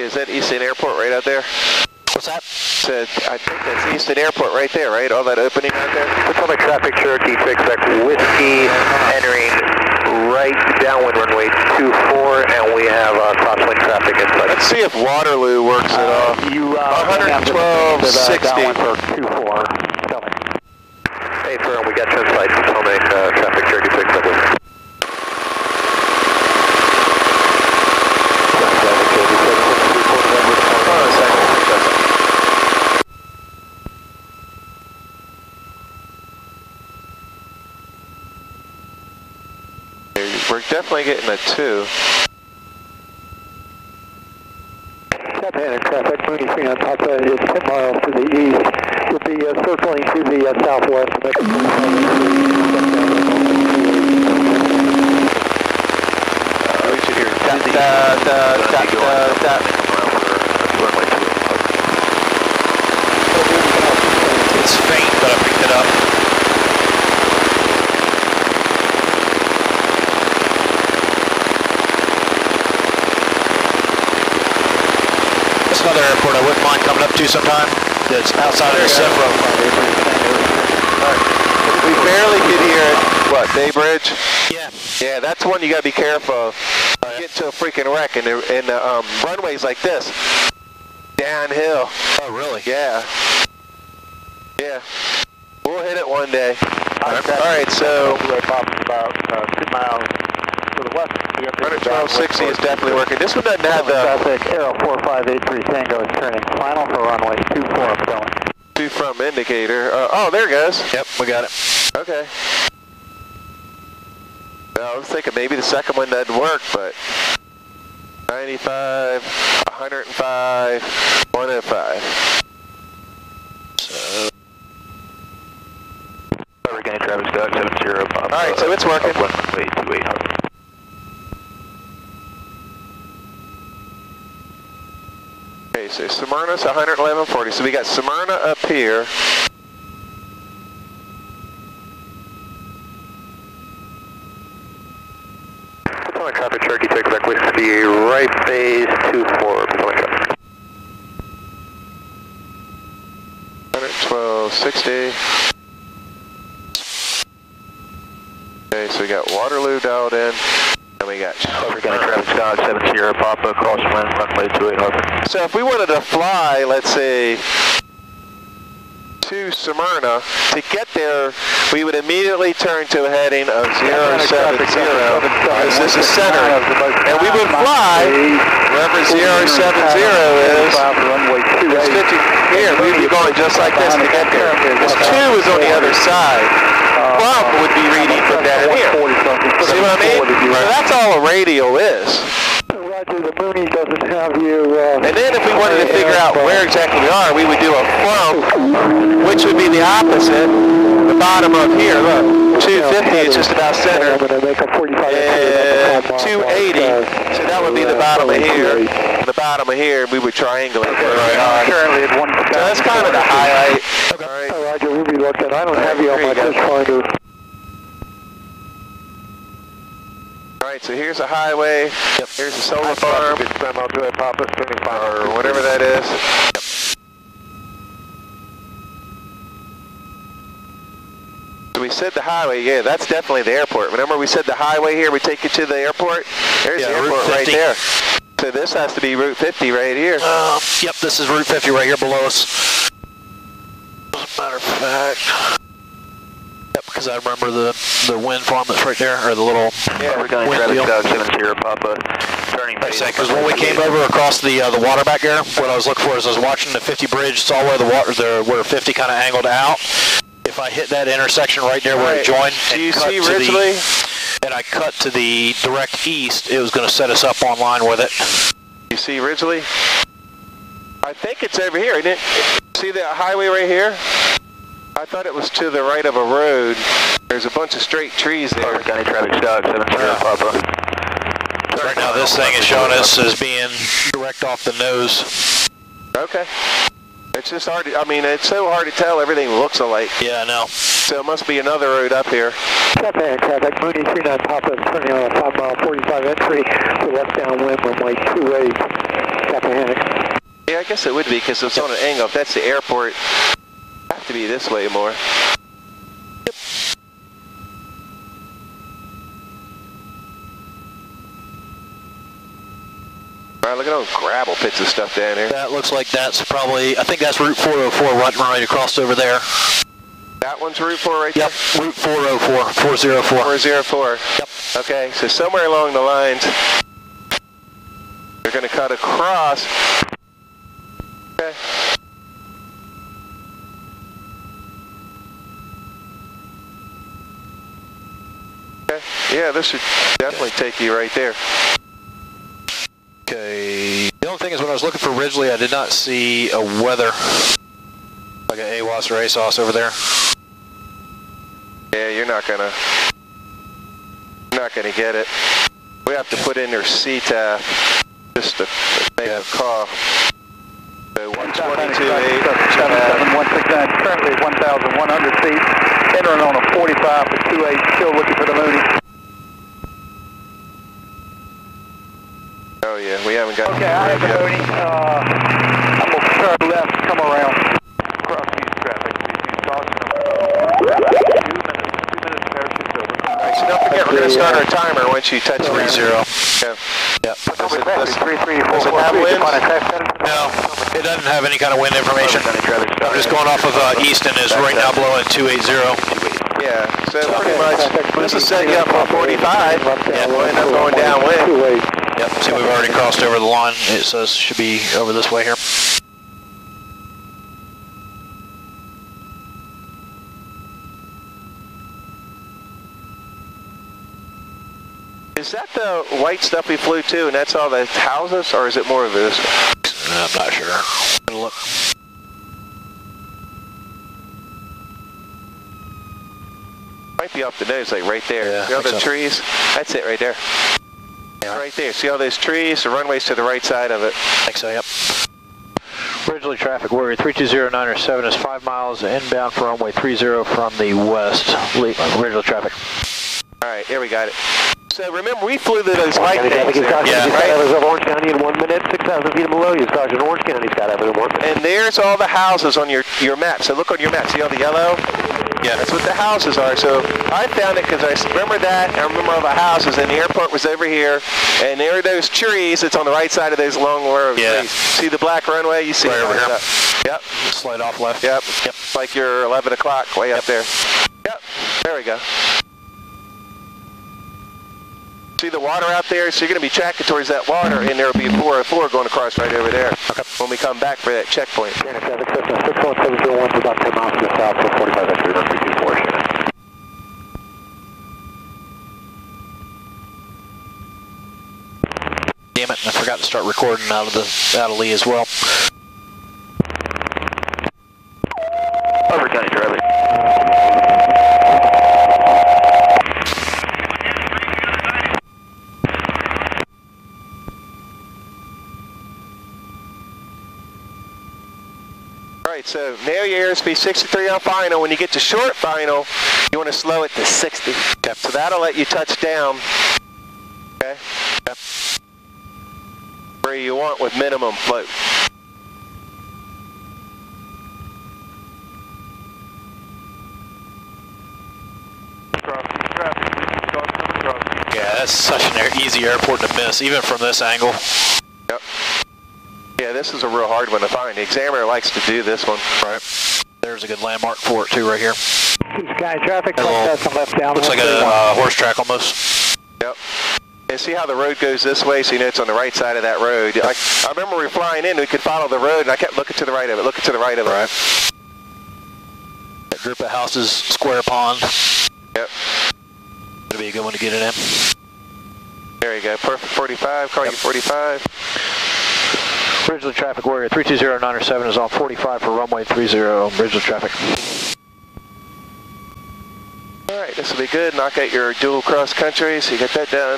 Is that Easton Airport right out there? What's that? Said, I think that's Easton Airport right there, right? All that opening out there? Potomac traffic, Cherokee to expect whiskey entering right downwind runway two four, and we have uh, crosswind traffic inside. Let's see if Waterloo works at all. Uh, you, uh, one twelve sixty. for two four. Hey, firm, we got you inside Potomac uh, traffic, Cherokee to expect whiskey. We're definitely getting a two. Japan traffic, Mooney three on top of it is ten miles to the east. We'll be uh, circling to the uh, southwest. Uh, we should hear da da da da da da. It's faint, but I picked it up. Another airport I wouldn't mind coming up to sometime. It's outside of the Cifra. We barely could hear it. What, Bay Bridge? Yeah. Yeah, that's one you gotta be careful of. You get to a freaking wreck and the, and the um, runways like this. Downhill. Oh, really? Yeah. Yeah. We'll hit it one day. Alright, so about uh, two miles to the west. one twelve sixty is definitely working. This one doesn't have the traffic, Aero four five eight three Tango is turning final for runway two four going. two front indicator. Uh, oh, there it goes. Yep, we got it. Okay. Well, I was thinking maybe the second one doesn't work, but ninety-five, one oh five, one oh five. So, We're going to Travis Scott seven zero. All right, so it's working. Runway two eight. Okay, so Smyrna's one eleven forty. So we got Smyrna up here. Potomac traffic, Cherokee to expect whiskey, right phase two four, Potomac traffic. one twelve sixty. Okay, so we got Waterloo dialed in. And we got We're going to Travis Scott seven zero, Papa, crosswind, runway two eight, over. So if we wanted to fly, let's say, to Smyrna, to get there, we would immediately turn to a heading of zero seven zero, because this is center, and we would fly wherever zero seven zero is. It's fifty here, we'd be going just like this to get there. This two is on the other side. Bump would be reading from down here. See what I mean? So that's all a radial is. Roger, the Mooney doesn't have you... Uh, and then if we wanted to figure out where exactly we are, we would do a flump, which would be the opposite, the bottom of here. Look, two fifty is just about center, and two eighty, so that would be the bottom of here. The bottom of here, we would triangulate where we are. Currently at one. So that's kind of the highlight. Okay. All right. Roger, we'll be looking. I don't have you on my fish finder. All right, so here's a highway. Yep. Here's a solar farm, or whatever that is. Yep. So we said the highway. Yeah, that's definitely the airport. Remember we said the highway here, we take you to the airport? There's yeah, the airport right there. So this has to be Route fifty right here. Uh, yep, this is Route fifty right here below us. As a matter of fact. Yep, because I remember the the wind farm that's right there, or the little yeah, we're going to Travis Scott seven zero, Papa, turning base. Because when we came over across the uh, the water back there, what I was looking for is I was watching the fifty bridge, saw where the water, the, where fifty kind of angled out. If I hit that intersection right there where right. it joined, do you cut see to Ridgely? The, and I cut to the direct east, it was going to set us up on line with it. You see Ridgely? I think it's over here, isn't it? See the highway right here? I thought it was to the right of a road. There's a bunch of straight trees there. County traffic Scott seven zero, Papa. Right now this thing is showing us as being direct off the nose. Okay. It's just hard to, I mean, it's so hard to tell. Everything looks alike. Yeah, I know. So it must be another road up here. Japan traffic, Mooney three nine Papa, turning on a five mile forty-five entry, to left downwind runway two eight. Rappahannock. Yeah, I guess it would be because it's on an angle. If that's the airport, it'd have to be this way more. Yep. All right, look at those gravel pits and stuff down here. That looks like that's probably, I think that's Route four oh four right, right across over there. That one's Route four right yep. there? Route four oh four, four oh four. four oh four. Yep. Okay, so somewhere along the lines, they're going to cut across. Okay. Okay. Yeah, this should definitely take you right there. Okay. The only thing is when I was looking for Ridgely, I did not see a weather, like an A W O S or A S O S over there. Yeah, you're not gonna, you're not gonna get it. We have to put in their C T A F just to make yeah. a call. So one twenty-two eight seven seven one six nine, currently one thousand one hundred feet, entering on a forty-five for two eight, still looking for the Mooney. Oh yeah, we haven't got okay, I have the Mooney. Uh, I'm going to turn left, come around. Cross east traffic. Two minutes, two minutes parachute over. Alright, so don't forget we're going to start our timer once you touch three zero. Yeah. Yep. Does it, does, does it have wind? No, it doesn't have any kind of wind information. I'm just going off of uh, Easton is right now blowing two eighty. Yeah, so pretty much this is setting up for forty-five. Yeah, we'll end up going downwind. Yep, see we've already crossed over the line. It says should be over this way here. Is that the white stuff we flew to and that's all the houses, or is it more of this? I'm not sure. Look. Might be off the nose, like right there. Yeah, see all the so. trees? That's it right there. Yeah. Right there. See all those trees? The runway's to the right side of it. I think so, yep. Ridgely traffic, Warrior three two zero nine seven is five miles inbound for runway three zero from the west. Ridgely traffic. All right, here we got it. So remember, we flew to those white things. Yeah, right? Of Orange County in one minute, six thousand feet below you. Sergeant Orange County skydiver in one minute. And there's all the houses on your, your map. So look on your map. See all the yellow? Yeah, that's what the houses are. So I found it because I remember that. I remember all the houses, and the airport was over here. And there are those trees that's on the right side of those long rows. Yeah. See the black runway? You see right it over here. Yep. Slide off left. Yep. Yep. Like you're eleven o'clock way yep. up there. Yep. There we go. See the water out there? So you're going to be tracking towards that water, and there will be four oh four going across right over there. Okay. When we come back for that checkpoint. six one seven zero one is about ten miles to the south, so forty-five at three one three two four. Damn it, I forgot to start recording out of the out of Lee as well. Over County Charlie. Alright, so now your airspeed sixty-three on final. When you get to short final, you want to slow it to sixty. Okay. So that'll let you touch down. Okay? Yep. Where you want with minimum float. Yeah, that's such an easy airport to miss, even from this angle. Yep. Yeah, this is a real hard one to find. The examiner likes to do this one. Right. There's a good landmark for it too, right here. Sky traffic, little, left down. Looks like a uh, horse track almost. Yep. And see how the road goes this way, so you know it's on the right side of that road. I, I remember we were flying in, we could follow the road, and I kept looking to the right of it, looking to the right of it. Right. That group of houses, Square Pond. Yep. That'll be a good one to get it in. There you go, perfect forty-five, call yep. you forty-five. Ridgely traffic, Warrior three two zero nine seven is on forty-five for runway three zero, Ridgely traffic. Alright, this will be good. Knock out your dual cross country, so you get that done.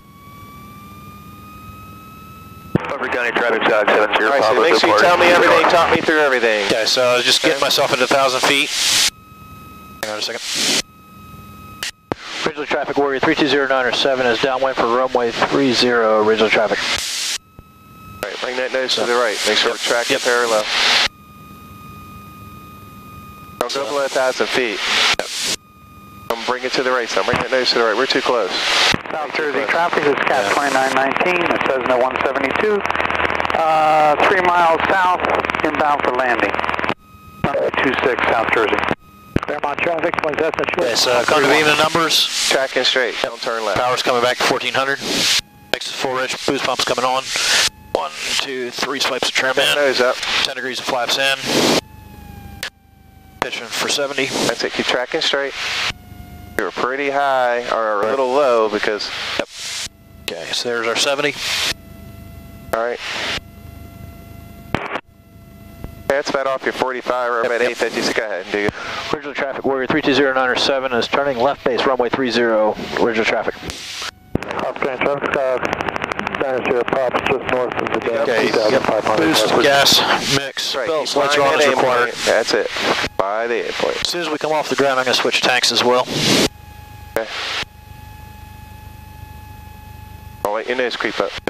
Over County traffic, Sky seven zero. Alright, so make sure you tell me everything, talk me through everything. Okay, so I was just getting myself into one thousand feet. Hang on a second. Ridgely traffic, Warrior three two zero nine seven is downwind for runway three zero, Ridgely traffic. All right, bring that nose so, to the right. Make sure yep. we're tracking yep. parallel. Don't go below one thousand feet. Yep. I'm bring it to the right, so bring that nose to the right. We're too close. South Jersey traffic is C A S twenty-nine nineteen, it says no one seventy-two. Uh, three miles south, inbound for landing. two six South Jersey. Fairmont traffic, one Cessna short. Yes, uh, come to even numbers. Tracking straight, yep. Don't turn left. Power's coming back to fourteen hundred. Next is full rich, boost pump's coming on. One, two, three swipes of trim in. Nose up. ten degrees of flaps in. Pitching for seventy. That's it, keep tracking straight. You're pretty high, or a little low because... Yep. Okay, so there's our seventy. All right. That's about off your forty-five, or about yep, eight fifty, so go ahead and do it. Original traffic, Warrior three two zero nine seven is turning left base, runway three zero, original traffic. Upstream traffic, uh, nine zero pops just north of the dam. Okay, yep. Boost, gas, mix, right, belts, lights are on as required. That's it, by the aim point. As soon as we come off the ground, I'm going to switch tanks as well. Okay. I'll let your nose creep up.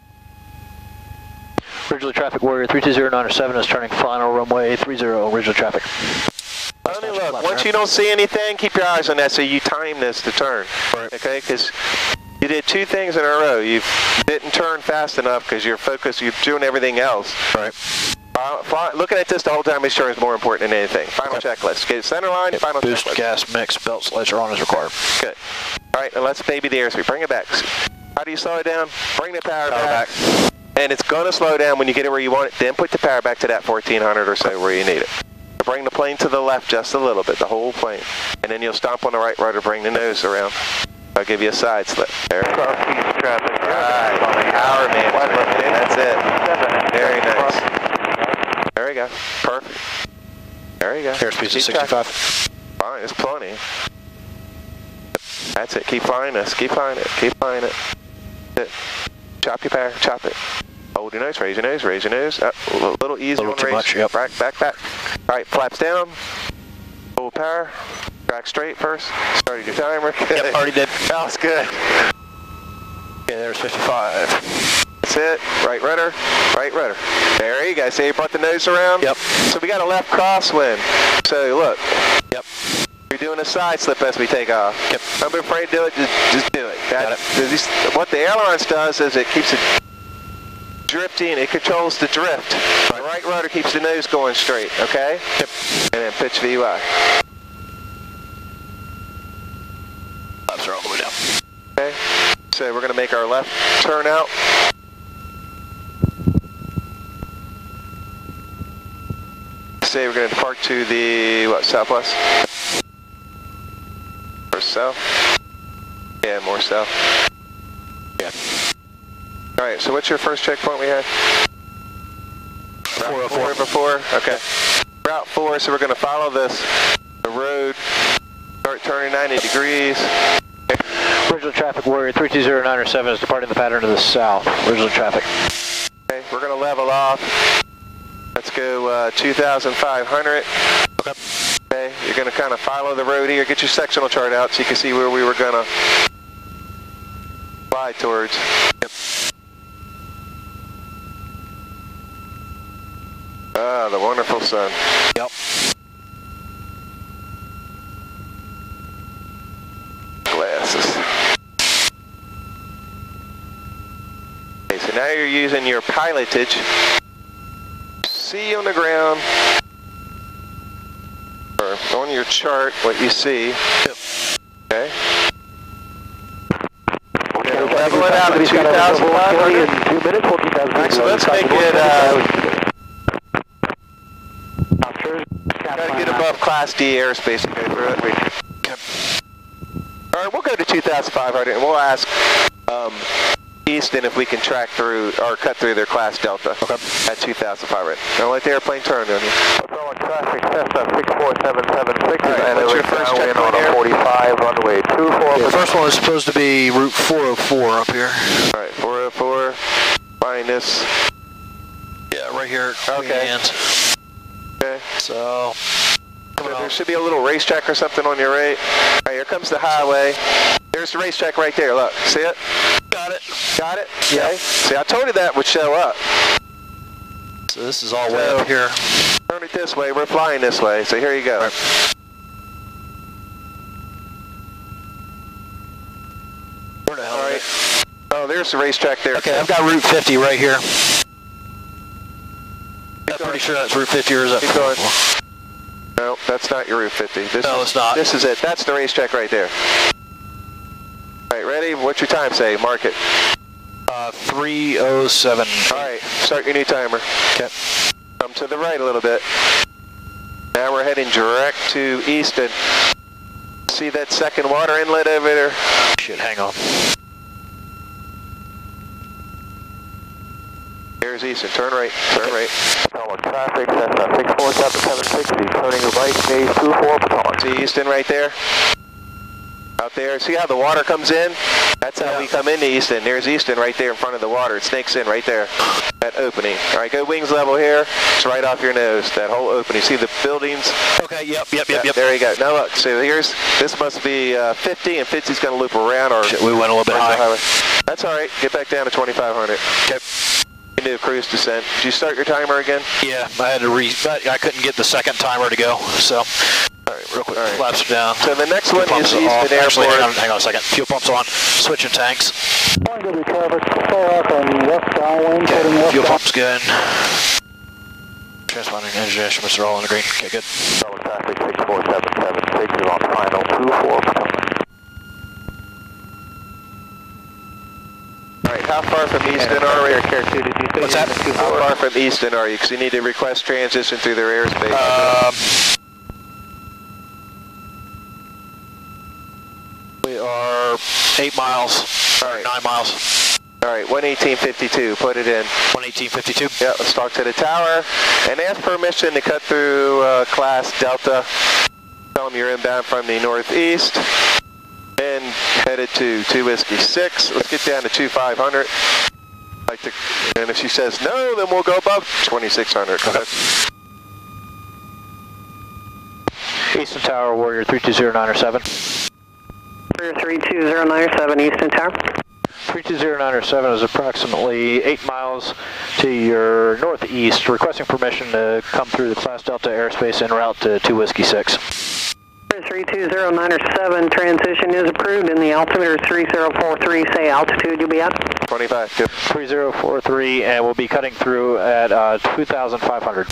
Original traffic, Warrior three two zero nine seven is turning final runway three zero, original traffic. Only look, once you don't see anything, keep your eyes on that so you time this to turn. Right. Okay, because you did two things in a row. You didn't turn fast enough because you're focused, you're doing everything else. Right. Uh, fly, looking at this the whole time, make sure is more important than anything. Final okay. checklist. Get center line, yep. final Boost, checklist. gas, mix, belts, lights are on as required. Good. All right, and let's baby the airspeed. Bring it back. How do you slow it down? Bring the power, power back. back. And it's going to slow down when you get it where you want it. Then put the power back to that fourteen hundred or so where you need it. Bring the plane to the left just a little bit, the whole plane. And then you'll stomp on the right rudder, bring the nose around. I'll give you a side slip. There we go. Southeast traffic. All right, power management. That's it. Very nice. There we go. Perfect. There you go. Airspeed's at sixty-five. Fine, it's plenty. That's it. Keep flying this. Keep flying it. Keep flying it. That's it. Chop your power. Chop it. Hold your nose. Raise your nose. Raise your nose. Up. A little easy on raise. Much, yep. Back, back, back. All right, flaps down. Full power. Track straight first. Started your timer. Good. Yep, already did. That was good. Okay, there's fifty-five. That's it. Right rudder. Right rudder. There you go. See, you brought the nose around? Yep. So we got a left crosswind. So look. Yep. You're doing a side slip as we take off. Yep. Don't be afraid to do it. Just, just do it. That, got it. These, what the airlines does is it keeps it drifting. It controls the drift. Right. The right rudder keeps the nose going straight. Okay. Yep. And then pitch V Y. Flaps are all the way down. Okay. So we're going to make our left turn out. Say we're going to depart to the what southwest. Or south? Yeah, more south. Yeah. All right, so what's your first checkpoint we had? four oh four. Before? Okay. Route four, so we're going to follow this, the road, start turning ninety degrees. Okay. Original traffic, Warrior three two zero nine seven is departing the pattern to the south. Original traffic. Okay, we're going to level off. Let's go uh, two thousand five hundred. Okay. Okay, you're going to kind of follow the road here. Get your sectional chart out so you can see where we were going to fly towards. Yep. Ah, the wonderful sun. Yep. Glasses. Okay, so now you're using your pilotage. See on the ground, or on your chart, what you see. Yep. Okay. We're going to level it out at two thousand five hundred. In two minutes, fourteen thousand. All right, so let's make it, uh, try to get above Class D airspace and go through it. All right, we'll go to two thousand five hundred and we'll ask um, Easton if we can track through or cut through their Class Delta okay. at two thousand five hundred. Now let the airplane turn on you. Potomac traffic, Cessna six four seven seven six, right, and what's it your was first downwind on checkpoint a forty-five, runway two four. Yeah, the first one is supposed to be Route four oh four up here. All right, four oh four, find this. Yeah, right here. Okay. Hands. Okay. So, So there should be a little racetrack or something on your right. All right, here comes the highway. There's the racetrack right there. Look, see it? got it. Got it? Okay. Yeah. See, I told you that would show up. So this is all way up here. Turn it this way. We're flying this way. So here you go. Right. Where the hell? All right. Oh, there's the racetrack there. Okay, I've got Route fifty right here. I'm pretty sure that's Route fifty, or is that? Keep going. No, that's not your Route fifty. This no, is, it's not. This is it. That's the racetrack right there. All right, ready? What's your time say? Mark it. Uh, three oh seven. All right, start your new timer. Okay. Come to the right a little bit. Now we're heading direct to Easton. See that second water inlet over there? Shit, hang on. Here's Easton. Turn right. Turn right. Potomac traffic, Cessna six four seven seven sixty, turning right, base two four Potomac. See Easton right there? Out there. See how the water comes in? That's how yeah. we come into Easton. There's Easton right there in front of the water. It snakes in right there. That opening. All right, go wings level here. It's right off your nose. That whole opening. See the buildings? Okay, yep, yep, yep, yeah, yep. There you go. Now look, so here's, this must be uh, fifty, and fifty's going to loop around. Or Shit, we went a little bit high. That's all right. Get back down to twenty-five hundred. Okay. You can do a cruise descent. Did you start your timer again? Yeah, I had to re, but I couldn't get the second timer to go, so. All right, real quick, All right. flaps are down. So the next Fuel one is Easton off. Airport. Actually, hang on, hang on a second. Fuel pumps on. Switching tanks. One good traffic, far out on west downwind, Okay, heading west fuel down. pump's good. Transponding engine instruments are all in the green. Okay, good. Potomac traffic six four seven seven six is on final two four Potomac. All right, how far from Easton are we? What's that? How far from Easton are you? Because you need to request transition through their airspace. Um, we are eight miles, All right. nine miles. All right, one eighteen fifty-two, put it in. one eighteen fifty-two. Yeah, let's talk to the tower and ask permission to cut through uh, class Delta. Tell them you're inbound from the northeast and headed to two Whiskey six. Let's get down to two five hundred. Like to, and if she says no, then we'll go above twenty-six hundred. Okay. Easton Tower, Warrior three two zero nine seven. three two zero nine seven, Easton Tower. three two zero nine seven is approximately eight miles to your northeast, requesting permission to come through the Class Delta airspace en route to two Whiskey six. three two zero nine seven, transition is approved, and the altimeter is three zero four three. Say altitude you'll be at? twenty-five, yep. three zero four three, and we'll be cutting through at uh, two thousand five hundred.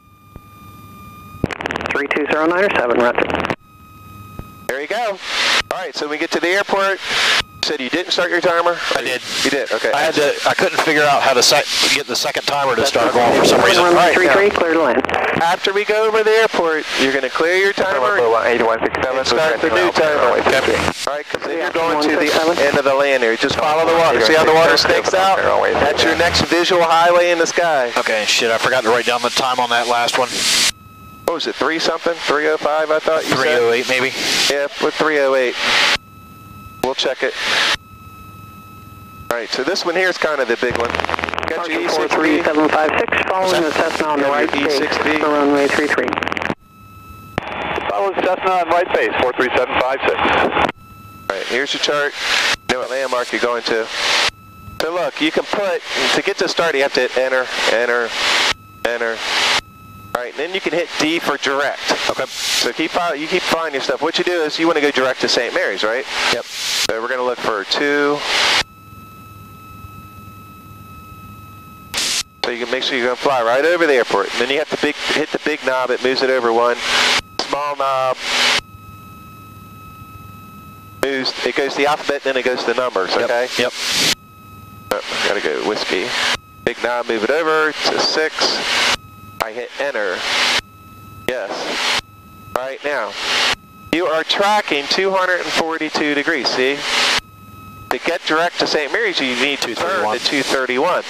three two zero nine seven, roger. There you go. All right, so we get to the airport. You said you didn't start your timer? I did. You did, okay. I had to. I couldn't figure out how to set, get the second timer to start going for some reason. Runway three three, clear to land. After we go over the airport, you're going to clear your timer eighty-one sixty-seven, and start the new timer. All right, because then you're going to the end of the land area. Just follow the water. See how the water snakes out? That's your next visual highway in the sky. Okay, shit, I forgot to write down the time on that last one. What was it, three something? three oh five, I thought you said? three oh eight maybe? Yeah, with three oh eight. We'll check it. All right, so this one here is kind of the big one. Got your E four six three B. seven five six, following the Cessna on the Yeah, right your E six B. base for runway three three. Follow Cessna on right base, four three seven five six. All right, here's your chart. You know what landmark you're going to. So look, you can put, to get to start, you have to enter, enter, enter. All right, and then you can hit D for direct. Okay. So keep you keep finding your stuff. What you do is you want to go direct to Saint Mary's, right? Yep. So we're going to look for two. So you can make sure you're going to fly right over the airport. And then you have to big, hit the big knob. It moves it over one. Small knob. Moves. It goes to the alphabet, then it goes to the numbers, okay? Yep. Yep. Oh, I got to go whiskey. Big knob, move it over to six. I hit enter. Yes. All right, now, you are tracking two hundred forty-two degrees, see? To get direct to Saint Mary's, you need to turn to two thirty-one.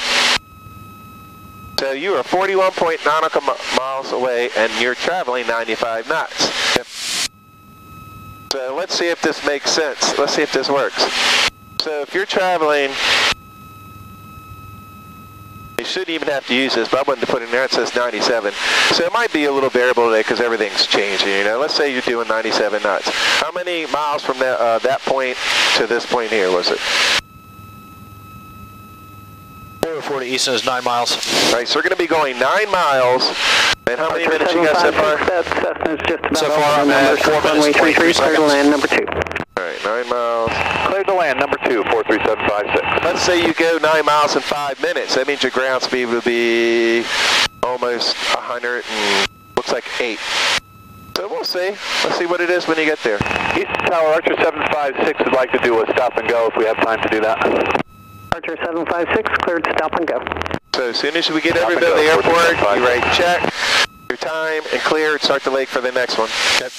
So you are forty-one point nine nautical miles away, and you're traveling ninety-five knots. Yep. So let's see if this makes sense. Let's see if this works. So if you're traveling, you shouldn't even have to use this, but I wanted to put in there, it says ninety-seven. So it might be a little variable today because everything's changing, you know. Let's say you're doing ninety-seven knots. How many miles from that, uh, that point to this point here was it? It oh four to Easton is nine miles. All right, so we're going to be going nine miles. And how many Archer minutes you got so far? That Cessna's just about So far I'm at four minutes, twenty-three seconds. Clear to land, number two. All right, nine miles. Cleared to land, number two, four three seven five six. Let's say you go nine miles in five minutes. That means your ground speed would be almost one hundred and looks like eight. So we'll see. Let's see what it is when you get there. Easton Tower, Archer seven five six would like to do a stop and go if we have time to do that. Archer seven five six, cleared to stop and go. So as soon as we get everybody at the airport, you write check, your time, and clear, and start the lake for the next one. Okay.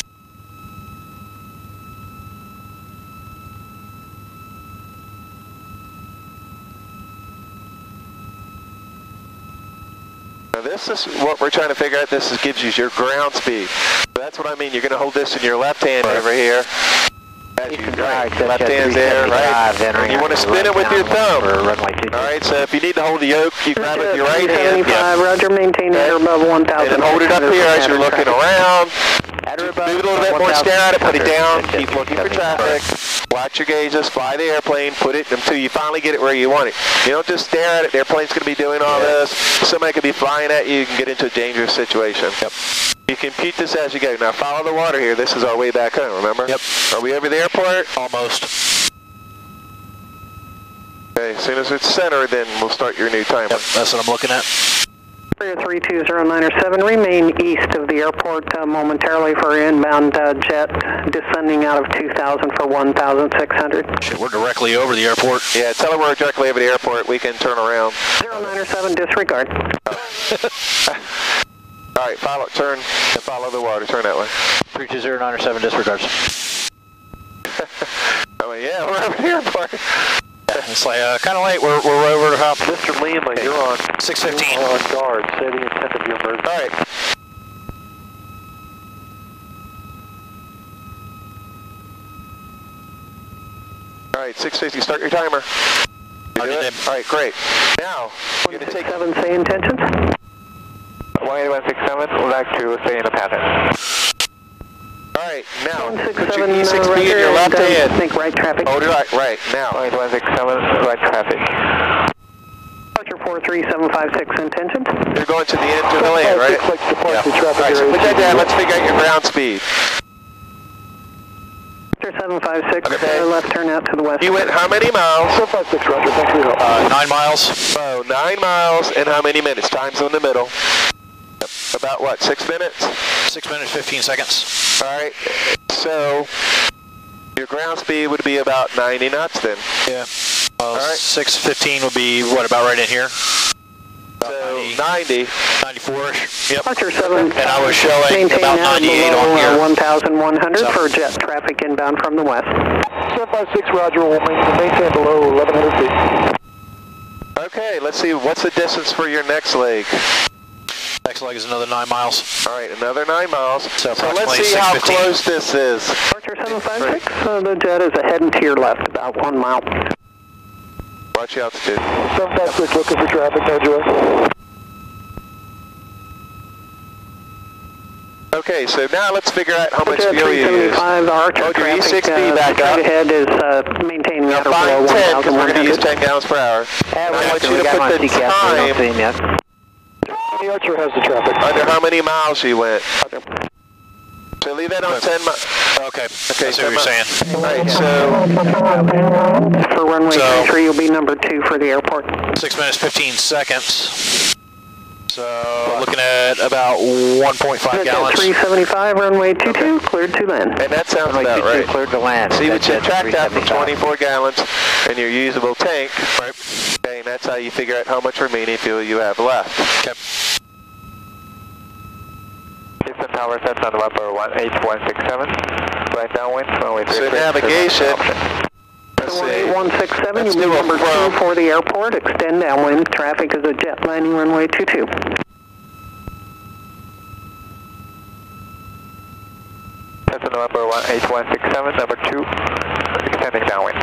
Now this is what we're trying to figure out. This is, gives you your ground speed. So that's what I mean. You're going to hold this in your left hand over here. As you, right, left hand's there, right? And you want to spin it with your thumb. All right, so if you need to hold the yoke, you grab it with your right hand. Yeah. Roger, maintain okay. Air above one thousand. And then hold it up here as you're looking around. Move it a little bit more, stare at it, put it down, keep looking for traffic. Watch your gauges, fly the airplane, put it until you finally get it where you want it. You don't just stare at it, the airplane's going to be doing all this. Somebody could be flying at you, you can get into a dangerous situation. Yep. You compute this as you go. Now follow the water here, this is our way back home, remember? Yep. Are we over the airport? Almost. Okay, as soon as it's centered, then we'll start your new timer. Yep, that's what I'm looking at. three two zero nine seven, remain east of the airport uh, momentarily for inbound uh, jet descending out of two thousand for one thousand six hundred. Shit, we're directly over the airport. Yeah, tell them we're directly over the airport. We can turn around. zero nine seven, disregard. All right, follow, turn, follow the water. Turn that way. three two zero nine seven, disregards. Oh, yeah, we're over the airport. It's like uh, kind of late. We're we're over the hop. Mister Lima, okay. You're on six fifteen. You're on guard. Say the intent of your emergency. All right. All right, six fifty. Start your timer. You do it? All right, great. Now you're gonna take seven. Say intentions. one eight one six seven. Would like to stay in the pattern. All right, now one six put seven, your E six uh, B in your left uh, hand. Think right traffic. Hold it right, right, now. one eight one six seven, right traffic. Archer four three seven five six, intentions. You're going to the end of the land, right? Like yeah. All right, so put that down. Let's figure out your ground speed. Archer seven five six, okay. uh, left turn out to the west. You went how many miles? seven five six, Roger. Thanks for your help. Uh, nine miles. Oh, nine miles and how many minutes? Time's in the middle. About what, six minutes? Six minutes, fifteen seconds. All right, so your ground speed would be about ninety knots then. Yeah. Uh, All right. six fifteen would be, what, about right in here? So ninety. ninety-four-ish. Yep. Archer seven. And I was showing about ninety-eight on here. Uh, one thousand one hundred so. for jet traffic inbound from the west. seven five six, Roger. We'll maintain below eleven hundred feet. Okay, let's see, what's the distance for your next leg? Next leg is another nine miles. All right, another nine miles. So, so let's see how close this is. Archer seven five six, uh, the jet is ahead to your left, about one mile. Watch your altitude. seven five six, looking for traffic, Roger. Okay, so now let's figure out how much Jet fuel you use. Archer Hold your E traffic, six B uh, back up. ahead is uh, maintaining Now outer find flow ten, because we're going to use one thousand one hundred. ten gallons per hour. Yeah, I want you to put the time The Archer has the traffic. under how many miles you went. So leave that on ten miles. Okay, Okay, I see what you're saying. All right, so For runway So- three, you'll be number two for the airport. Six minutes, fifteen seconds. So looking at about one point five gallons. three seventy-five, runway two two, cleared to land. and that sounds about right. Cleared to land. So you would subtract that from twenty-four gallons in your usable tank. Right. Okay, and that's how you figure out how much remaining fuel you have left. Okay. Easton Tower sets on the upper one eight one six seven. Right downwind, runway three. So navigation. Let's one see. eight one six seven, Let's you'll be do a number flow. two for the airport. Extend downwind. Traffic is a jet landing runway two two. Sets on the upper one eight one six seven, number two, extending downwind.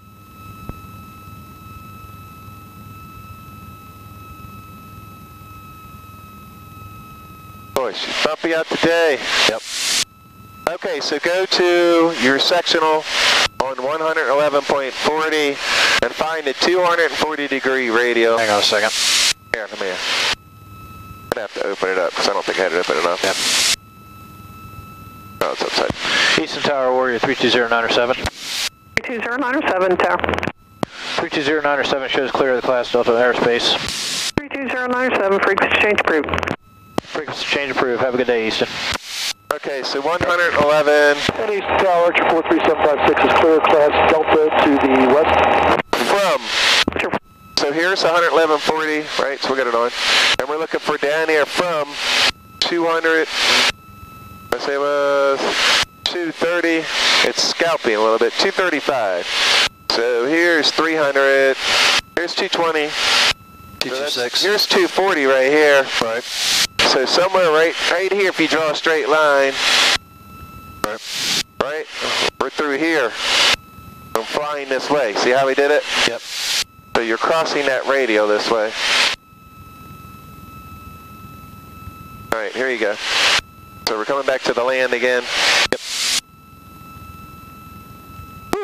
Boy, she's bumpy out today. Yep. Okay, so go to your sectional on on one eleven point four zero and find the two hundred forty degree radial. Hang on a second. Here, come here. I'm going to have to open it up because I don't think I had it open enough. Yep. Oh, it's upside. Easton Tower, Warrior three two zero nine seven. three two zero nine seven, Tower. three two zero nine seven shows clear of the class Delta airspace. three two zero nine seven, frequency change approved. Frequency change approved. Have a good day, Easton. Okay, so one eleven. And Easton Tower, four three seven five six is clear, class Delta to the west. From. So here's one eleven forty, right? So we got it on. And we're looking for down here from two hundred. Let's say it was two thirty. It's scalping a little bit. two thirty-five. So here's three hundred. Here's two twenty. two twenty-six. So here's two forty right here. Right. So somewhere right right here, if you draw a straight line, right, right, we're through here. I'm flying this way. See how we did it? Yep. So you're crossing that radial this way. All right, here you go. So we're coming back to the land again. Yep. Whew.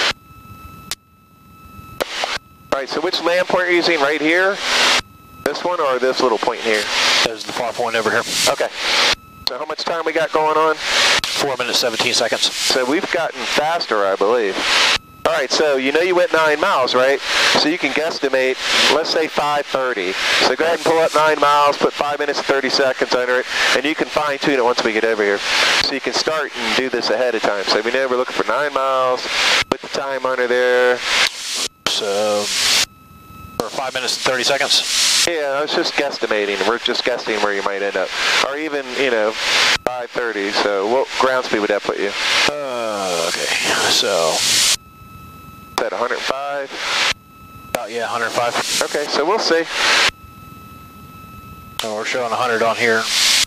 All right, so which land point are you using right here? This one or this little point here? There's the far point over here. Okay. So how much time we got going on? Four minutes, seventeen seconds. So we've gotten faster, I believe. All right, so you know you went nine miles, right? So you can guesstimate, let's say five thirty. So go ahead and pull up nine miles, put five minutes and thirty seconds under it, and you can fine tune it once we get over here. So you can start and do this ahead of time. So we know we're looking for nine miles, put the time under there. So, for five minutes and thirty seconds? Yeah, I was just guesstimating. We're just guessing where you might end up. Or even, you know, five thirty. So what ground speed would that put you? Uh, okay, so. At one hundred five? About, yeah, one hundred five. Okay, so we'll see. Oh, we're showing one hundred on here.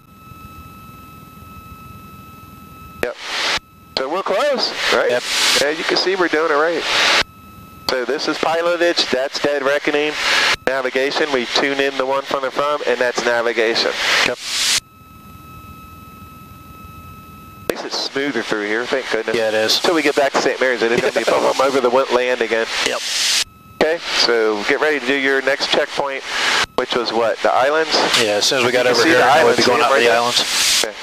Yep. So we're close, right? Yep. Yeah, you can see we're doing it right. So this is pilotage, that's dead reckoning. Navigation, we tune in the one from the from, and that's navigation. Yep. At least it's smoother through here, thank goodness. Yeah, it is. Until we get back to Saint Mary's, it is going to be boom, over the land again. Yep. Okay, so get ready to do your next checkpoint, which was what, the islands? Yeah, as soon as we got You over see here, the we'll islands, be going see out them to the right islands. Okay.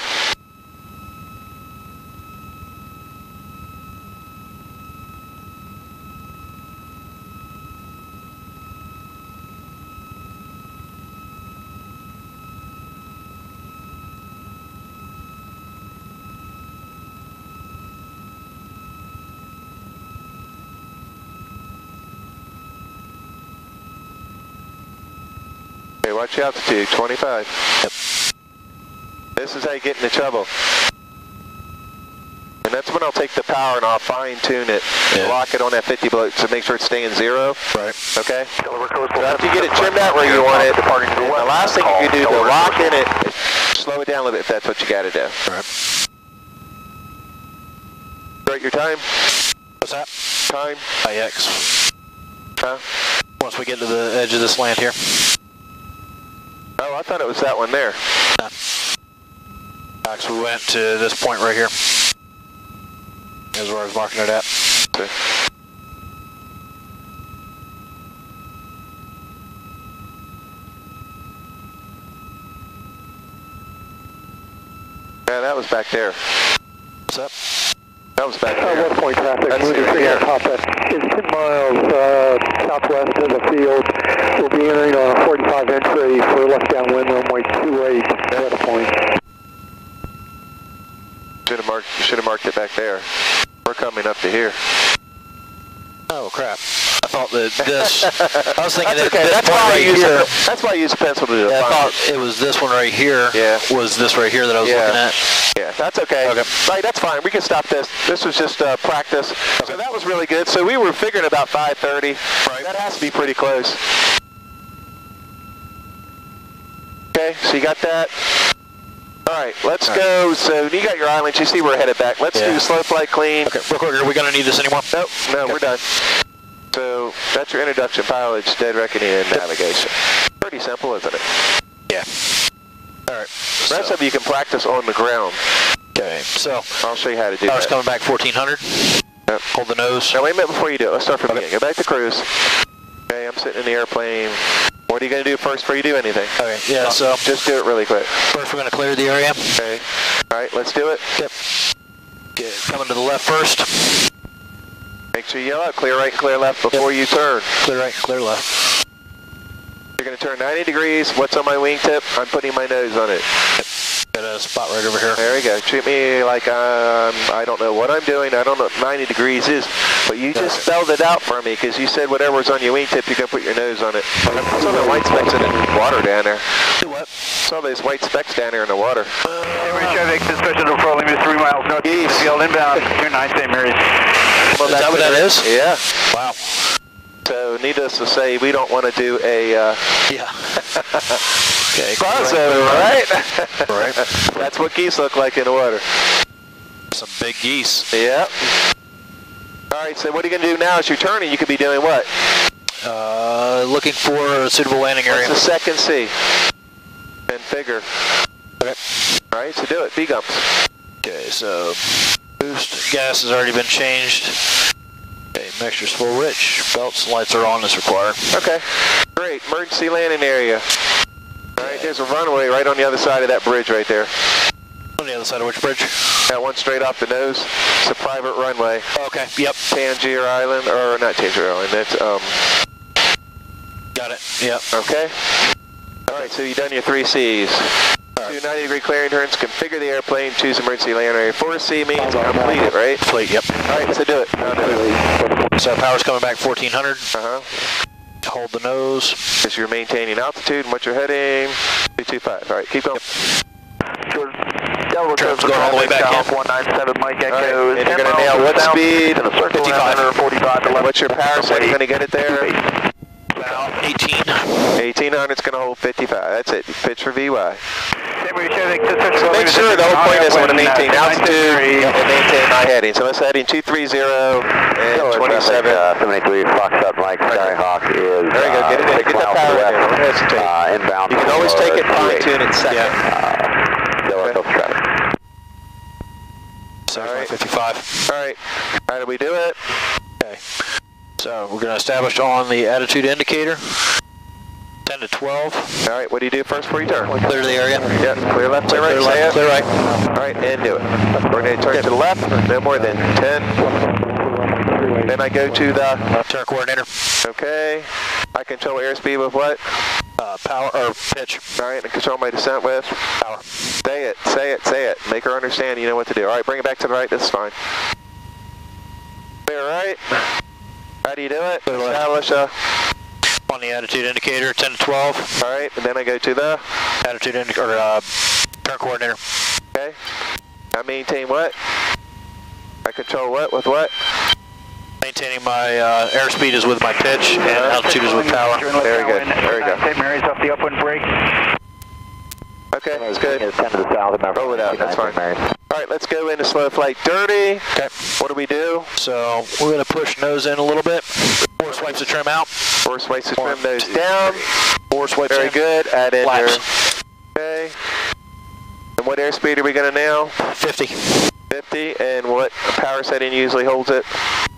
Okay, watch your altitude, twenty-five. Yep. This is how you get into trouble. And that's when I'll take the power and I'll fine tune it, Yeah. lock it on that fifty below to make sure it's staying zero. Right. Okay? So after you get it trimmed out where you want it, the last thing you can do to lock in it is slow it down a little bit if that's what you got to do. Right. Write your time. What's that? Time. I X. Huh? Once we get to the edge of this land here. Oh, I thought it was that one there. No. Actually, we went to this point right here. Is where I was marking it at. Okay. Yeah, that was back there. What's up? That was back Uh, there. West Point traffic, That's moving it three here. on top of, is ten miles uh, southwest of the field. We'll be entering on a forty-five entry for left downwind runway two eight, West Point. Should have marked. Should have marked it back there. We're coming up to here. Oh, crap. I thought that this, I was thinking That's that okay. this That's point why I right use here, a, That's why I use a pencil to do it. yeah, I thought it was this one right here, Yeah. was this right here that I was Yeah. looking at. Yeah, that's okay. Okay. Right, that's fine. We can stop this. This was just uh, practice. So that was really good. So we were figuring about five thirty. Right. That has to be pretty close. Okay, so you got that. All right, let's All go. So you got your islands. You see we're headed back. Let's Yeah. do slow flight clean. Okay, real quick, are we going to need this anymore? Nope, no, Okay. we're done. So that's your introduction, pilotage, dead reckoning, and navigation. Pretty simple, isn't it? Yeah. All right. The rest of you can practice on the ground. Okay, so I'll show you how to do I was that. coming back fourteen hundred. Yep. Hold the nose. Now wait a minute before you do it. Let's start from the beginning. Go back to cruise. Okay, I'm sitting in the airplane. What are you going to do first before you do anything? Okay, yeah, so. Just do it really quick. First we're going to clear the area. Okay. All right, let's do it. Yep. Okay, coming to the left first. Make sure you yell out, clear right and clear left before yep. you turn. Clear right, clear left. You're going to turn ninety degrees. What's on my wingtip? I'm putting my nose on it. Yep. Got a spot right over here. There we go. Treat me like um, I don't know what I'm doing. I don't know what ninety degrees is, but you just okay. spelled it out for me because you said whatever's on your wingtip, you're going to put your nose on it. I saw the white specks in the water down there. Do what? Saw those white specks down there in the water. Uh, traffic, suspicion of patrol limit three miles northeast, field inbound, two nine Saint Mary's. Well, is that what that is? Yeah. Wow. So, needless to say, we don't want to do a uh, yeah. Okay. crossover, right? Right. That's what geese look like in the water. Some big geese. Yeah. All right. So, what are you going to do now? As you're turning, you could be doing what? Uh, looking for a suitable landing area. What's the second C? And figure. Okay. All right. So, do it. B-gumps. Okay. So, boost gas has already been changed. Okay, mixture's full rich. Belts and lights are on as required. Okay, great. Emergency landing area. All right, there's a runway right on the other side of that bridge right there. On the other side of which bridge? That one straight off the nose. It's a private runway. Okay, yep. Tangier Island, or not Tangier Island, that's, um... Got it, yep. Okay. All right, so you've done your three C's. Two ninety degree clearing turns, configure the airplane, choose emergency landing area. four C means complete it, right? Complete, yep. All right, so do it. No, do it. So power's coming back fourteen hundred. Uh-huh. Hold the nose. Because you're maintaining altitude and what you're heading. two two five. All right, keep going. George, Delaware Trim's going all the way back in. one nine seven Mike Echo. Right. And you're going to nail what speed? fifty-five. forty-five. And what's your power setting? You're going to get it there? About eighteen. eighteen hundred is going to hold fifty-five. That's it. Pitch for V Y. So make sure the whole point is I want to maintain altitude and maintain my heading. So let's heading two three zero and twenty-seven. seventy-three Foxtrot Mike Skyhawk is. There you go. Get it in. Get that power in there. Don't hesitate. Uh, inbound. You can always take it fine tune in second. Yeah. Uh, okay. So all right. fifty-five. All right. How do we do it? Okay. So we're going to establish on the attitude indicator. ten to twelve. All right, what do you do first before you turn? Clear the area. Yeah, clear left, clear right, clear say left, it. clear right. All right, and do it. We're going to turn to the left, no more than ten. Then I go to the... Turn coordinator. Okay. I control airspeed with what? Uh, power, or pitch. All right, and control my descent with? Power. Say it, say it, say it. Make her understand you know what to do. All right, bring it back to the right, this is fine. Clear right. How do you do it? Establish a... On the attitude indicator, ten to twelve. All right, and then I go to the attitude indicator, or uh, turn coordinator. Okay. I maintain what? I control what with what? Maintaining my uh, airspeed is with my pitch, and altitude is with power. Very good. Very good. Saint Mary's off the upwind brake. Okay, that's good. ten to the south. Roll it out. That's fine. All right, let's go into slow flight dirty. Okay. What do we do? So we're going to push nose in a little bit. Four swipes of trim out. Four swipes of trim, nose down. Four swipes. Very in. good. Add in Flaps. your... Okay. And what airspeed are we going to nail? fifty. fifty. And what power setting usually holds it?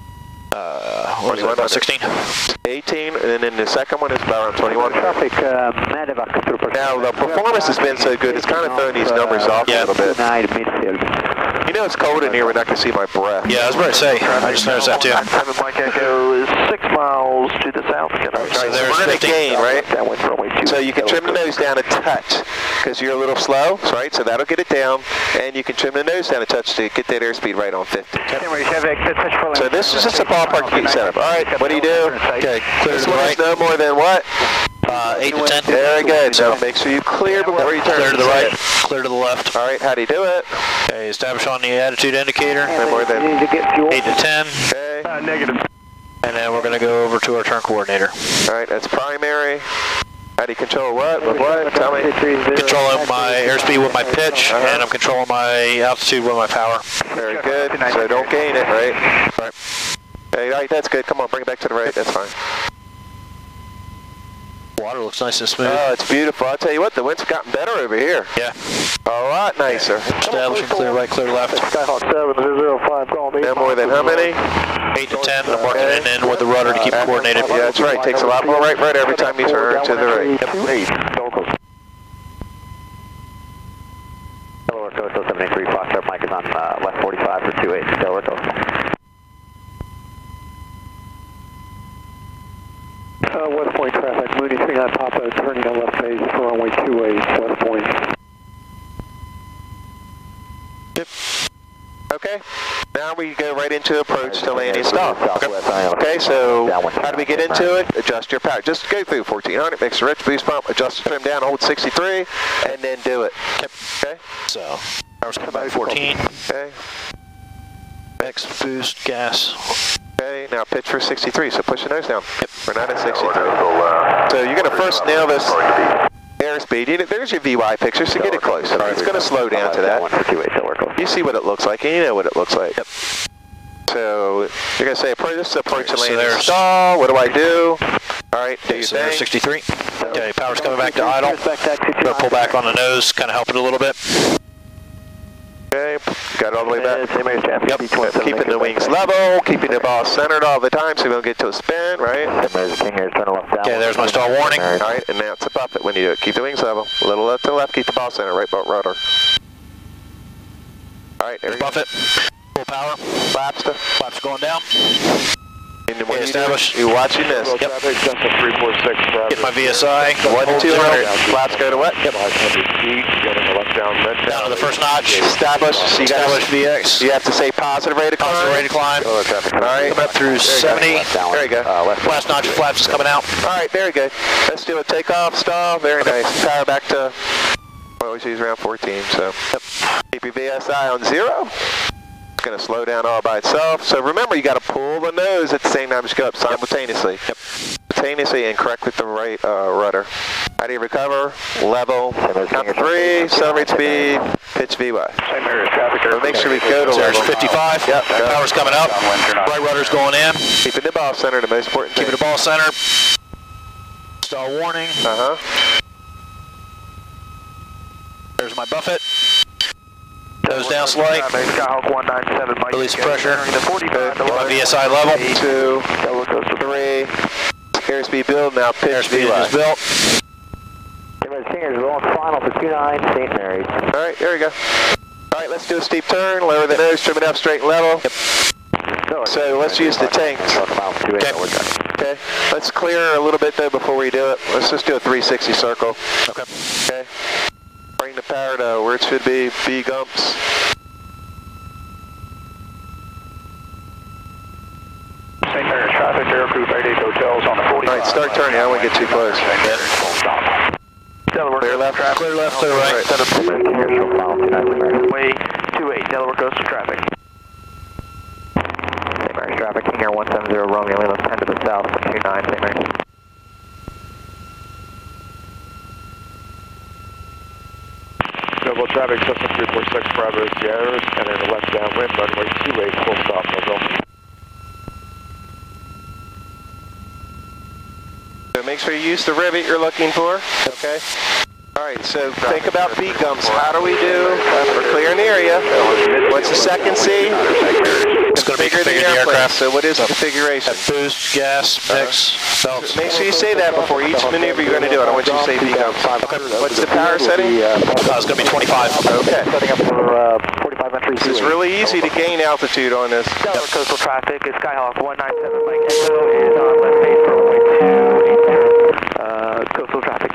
Uh, what is that, sixteen? eighteen, and then the second one is about twenty-one. Traffic, uh, now, the performance has been so good, it's kind of throwing these numbers off yeah. a little bit. You know it's cold in here, we're not going to see my breath. Yeah, I was about to say, I just noticed that too. Seven Mike Echo is six miles to the south. Right, so, so we're going to gain, right? So you can trim the nose down a touch, because you're a little slow, right? So that'll get it down, and you can trim the nose down a touch to get that airspeed right on fifty. So this is just a ballpark to get you set up. All right, what do you do? Okay, clear this to the one right. is no more than what? Uh, eight to ten. Very good. So make sure you clear before you turn. Clear to the right, clear to the left. All right, how do you do it? Okay, establish on the attitude indicator. No more than eight to ten. Okay. Uh, negative. And then we're going to go over to our turn coordinator. All right, that's primary. How do you control what? With what? Tell me. Controlling my airspeed with my pitch, uh-huh. and I'm controlling my altitude with my power. Very good. So don't gain it, right? Right. Okay, all right, that's good. Come on, bring it back to the right. That's fine. Water looks nice and smooth. Oh, it's beautiful. I'll tell you what, the wind's gotten better over here. Yeah. A lot nicer. Establishing clear right, clear left. Skyhawk seven zero five, call me. No more than how many? eight to ten. I'm marking it in with the rudder to keep it coordinated. Yeah, that's right. Takes a lot more right, right every time you turn to the right. Yep. Delaware Coastal seven eight three, Foxtrot, Mike is on uh, left forty-five for two eight, Delaware Coastal. Uh, West Point traffic, Mooney three nine Papa, turning on left base for runway two eight, West Point. Yep. Okay, now we go right into approach to landing stop. Okay, okay, so how do we get into it? Adjust your power. Just go through fourteen hundred, mix the rich boost pump, adjust the trim down, hold sixty-three, and then do it. Yep. Okay? So, power's coming back fourteen. Okay. Mix, boost, gas. Okay, now pitch for sixty-three, so push the nose down. Yep. We're not at sixty-three. So you're going to first nail this airspeed. You know, there's your V Y picture, so get it close. Right, it's going to slow down to that. You see what it looks like, and you know what it looks like. Yep. So you're going to say, this is approach and landing so stall. What do I do? All right, do your so thing. sixty-three. Okay, power's coming back to idle. Gonna pull back on the nose, kind of help it a little bit. Okay, got it all the way back. Yep, keeping the wings level, keeping the ball centered all the time so we don't get to a spin, right? Okay, there's my stall warning. All right, and now it's a buffet when you do it. Keep the wings level. A little left to left, keep the ball centered, right boat rudder. All right, there we go. Buffet. Full power. Flaps to. Flaps going down. And when Okay, you establish. You're watching this. Yep. Get my V S I. one two hundred. Flaps go to what? Yep. Down to the first notch. Establish. So you Establish V X. You have to say positive rate of climb. Positive rate of climb. All right. Come up through seventy. There you go. Last notch of flaps is coming out. All right, very good. Let's do a takeoff stall. Very nice. Power back to, I always use around fourteen, so. Yep. Keep your V S I on zero. It's going to slow down all by itself. So remember, you got to pull the nose at the same time as you go up simultaneously. Yep. Simultaneously and correct with the right uh, rudder. How do you recover? Level. Count to three. Accelerate speed. Pitch V Y. Same area traffic. So make sure we go to There's level. fifty-five. Yep. Go. Power's coming up. Right rudder's going in. Keeping the ball center, the most important thing. Keeping the ball center. Stall warning. Uh-huh. There's my buffet. Nose down slight. Release the pressure. Get my V S I level. Two, three. Airspeed build, now pitch Airspeed V Y. is built. Final for two nine, Saint Mary's. All right, there we go. All right, let's do a steep turn, lower the nose, trim it up straight and level. Yep. So let's use the tanks. Okay. Okay. Let's clear a little bit though before we do it. Let's just do a three sixty circle. Okay. Okay. Bring the power to where it should be, B gumps. Saint Mary's traffic, air crew, eighty-eight hotels on the forty-five. All right, start turning. I don't want to get too close. Delaware Clear left, clear left, clear right. Way two eight, Delaware Coastal traffic. Saint Mary's traffic, King Air one seven zero, Romeo, Lima ten to the south, two nine, Saint Mary's. Double traffic, Cessna three four six, Bravo Sierra, entering the left downwind, runway two eight, full stop, November. So make sure you use the rivet you're looking for, okay? All right, so think about B gumps. How do we do? We're clearing the area. What's the second C? It's going to be configured the aircraft. So what is the configuration? Boost, gas, mix, belts. Make sure you say that before each maneuver you're going to do it. I don't want you to say B gumps. Okay. What's the power setting? Uh, it's going to be twenty-five. Okay. Setting up for uh, forty-five entry. This is really easy to gain altitude on this. Delaware Coastal traffic is Skyhawk one nine seven, Mike Echo is on left base for runway two eight zero. Uh, coastal traffic.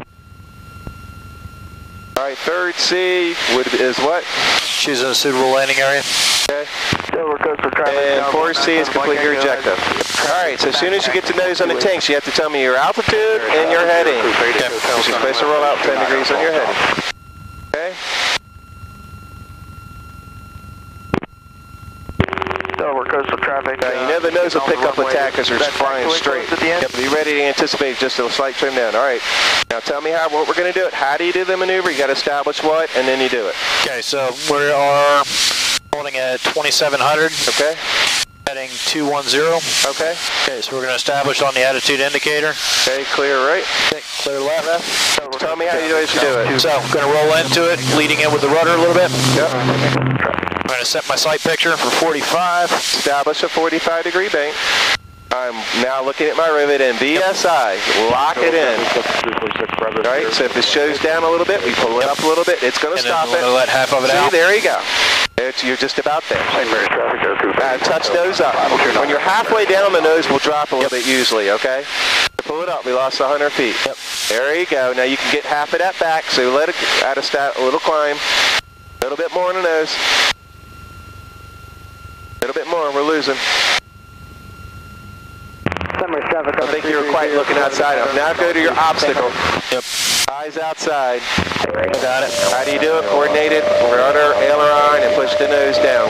All right, third C would, is what? Choosing a suitable landing area. Okay. Delaware Coastal traffic. And four C is complete your objective. All right, so as soon as you get the nose on the tanks, you have to tell me your altitude and your heading. Okay. You're supposed to roll out ten degrees on your heading. Okay. Delaware Coastal traffic. Now, you know the nose will pick up attack as they're flying straight. Yep, be ready to anticipate just a slight trim down. All right. Now tell me how what we're going to do it. How do you do the maneuver? You got to establish what, and then you do it. Okay, so we are holding at twenty-seven hundred. Okay. heading two one zero. Okay. Okay, so we're going to establish on the attitude indicator. Okay, clear right. Okay, clear left. left. Tell me how you do it, you do it. So I'm going to roll into it, leading in with the rudder a little bit. Yep. I'm going to set my sight picture for forty-five. Establish a forty-five degree bank. I'm now looking at my rivet and V S I. Lock it in. All right, so if it shows down a little bit, we pull it up a little bit. It's going to stop it. Let half of it See, out. there you go. It's, you're just about there. Uh, touch nose up. When you're halfway down, the nose will drop a little bit usually, okay? Pull it up. We lost one hundred feet. Yep. There you go. Now you can get half of that back, so let it add a, stat, a little climb. A little bit more on the nose. A little bit more. We're losing. I think you were quite looking outside of. Now go to your obstacle. Yep. Eyes outside. Got it. How do you do it? Coordinated, rudder, aileron, and push the nose down.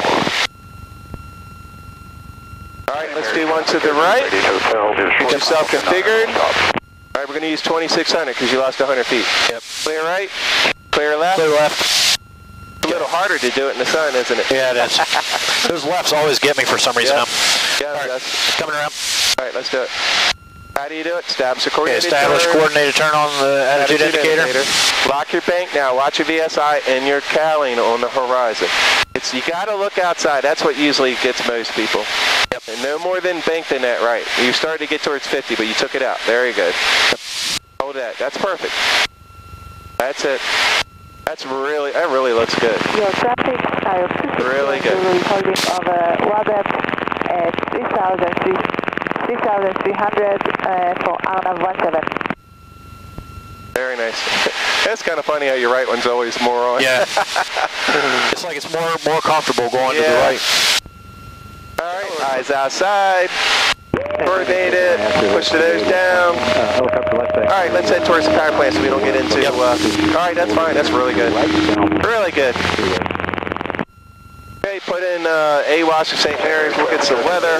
All right, let's do one to the right. Get yourself configured. All right, we're going to use twenty-six hundred because you lost one hundred feet. Yep. Clear right. Clear left. Clear left. It's a little harder to do it in the sun, isn't it? Yeah, it is. Those lefts always get me for some reason. Yep. Yeah, all right, that's coming around. All right, let's do it. How do you do it? Establish a coordinated okay, establish turn. coordinated turn on the attitude, attitude indicator. indicator. Lock your bank now. Watch your V S I and your cowling on the horizon. It's you got to look outside. That's what usually gets most people. Yep. And no more than bank than that, right? You started to get towards fifty, but you took it out. Very good. Yep. Hold that. That's perfect. That's it. That's really, that really looks good. Your traffic, really good. Holding over water at three thousand three hundred uh, for Arnav one seven. Very nice. It's kind of funny how your right one's always more on. Yeah. It's like it's more more comfortable going yeah. to the right. All right, eyes outside. Coordinated. Push the nose down. All right, let's head towards the power plant so we don't get into. Yep. Uh, all right, that's fine. That's really good. Really good. Okay, put in uh, A WASH of Saint Mary's. We'll get some weather.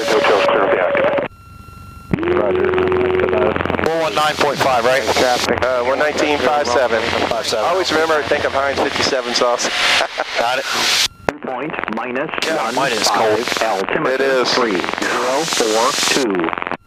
one one nine point five, right? Uh, one nineteen point five seven. I always remember to think of Heinz fifty-seven sauce. Got it. Point minus yeah, one, mine is five, cold. altimeter it is. three, zero, four, two.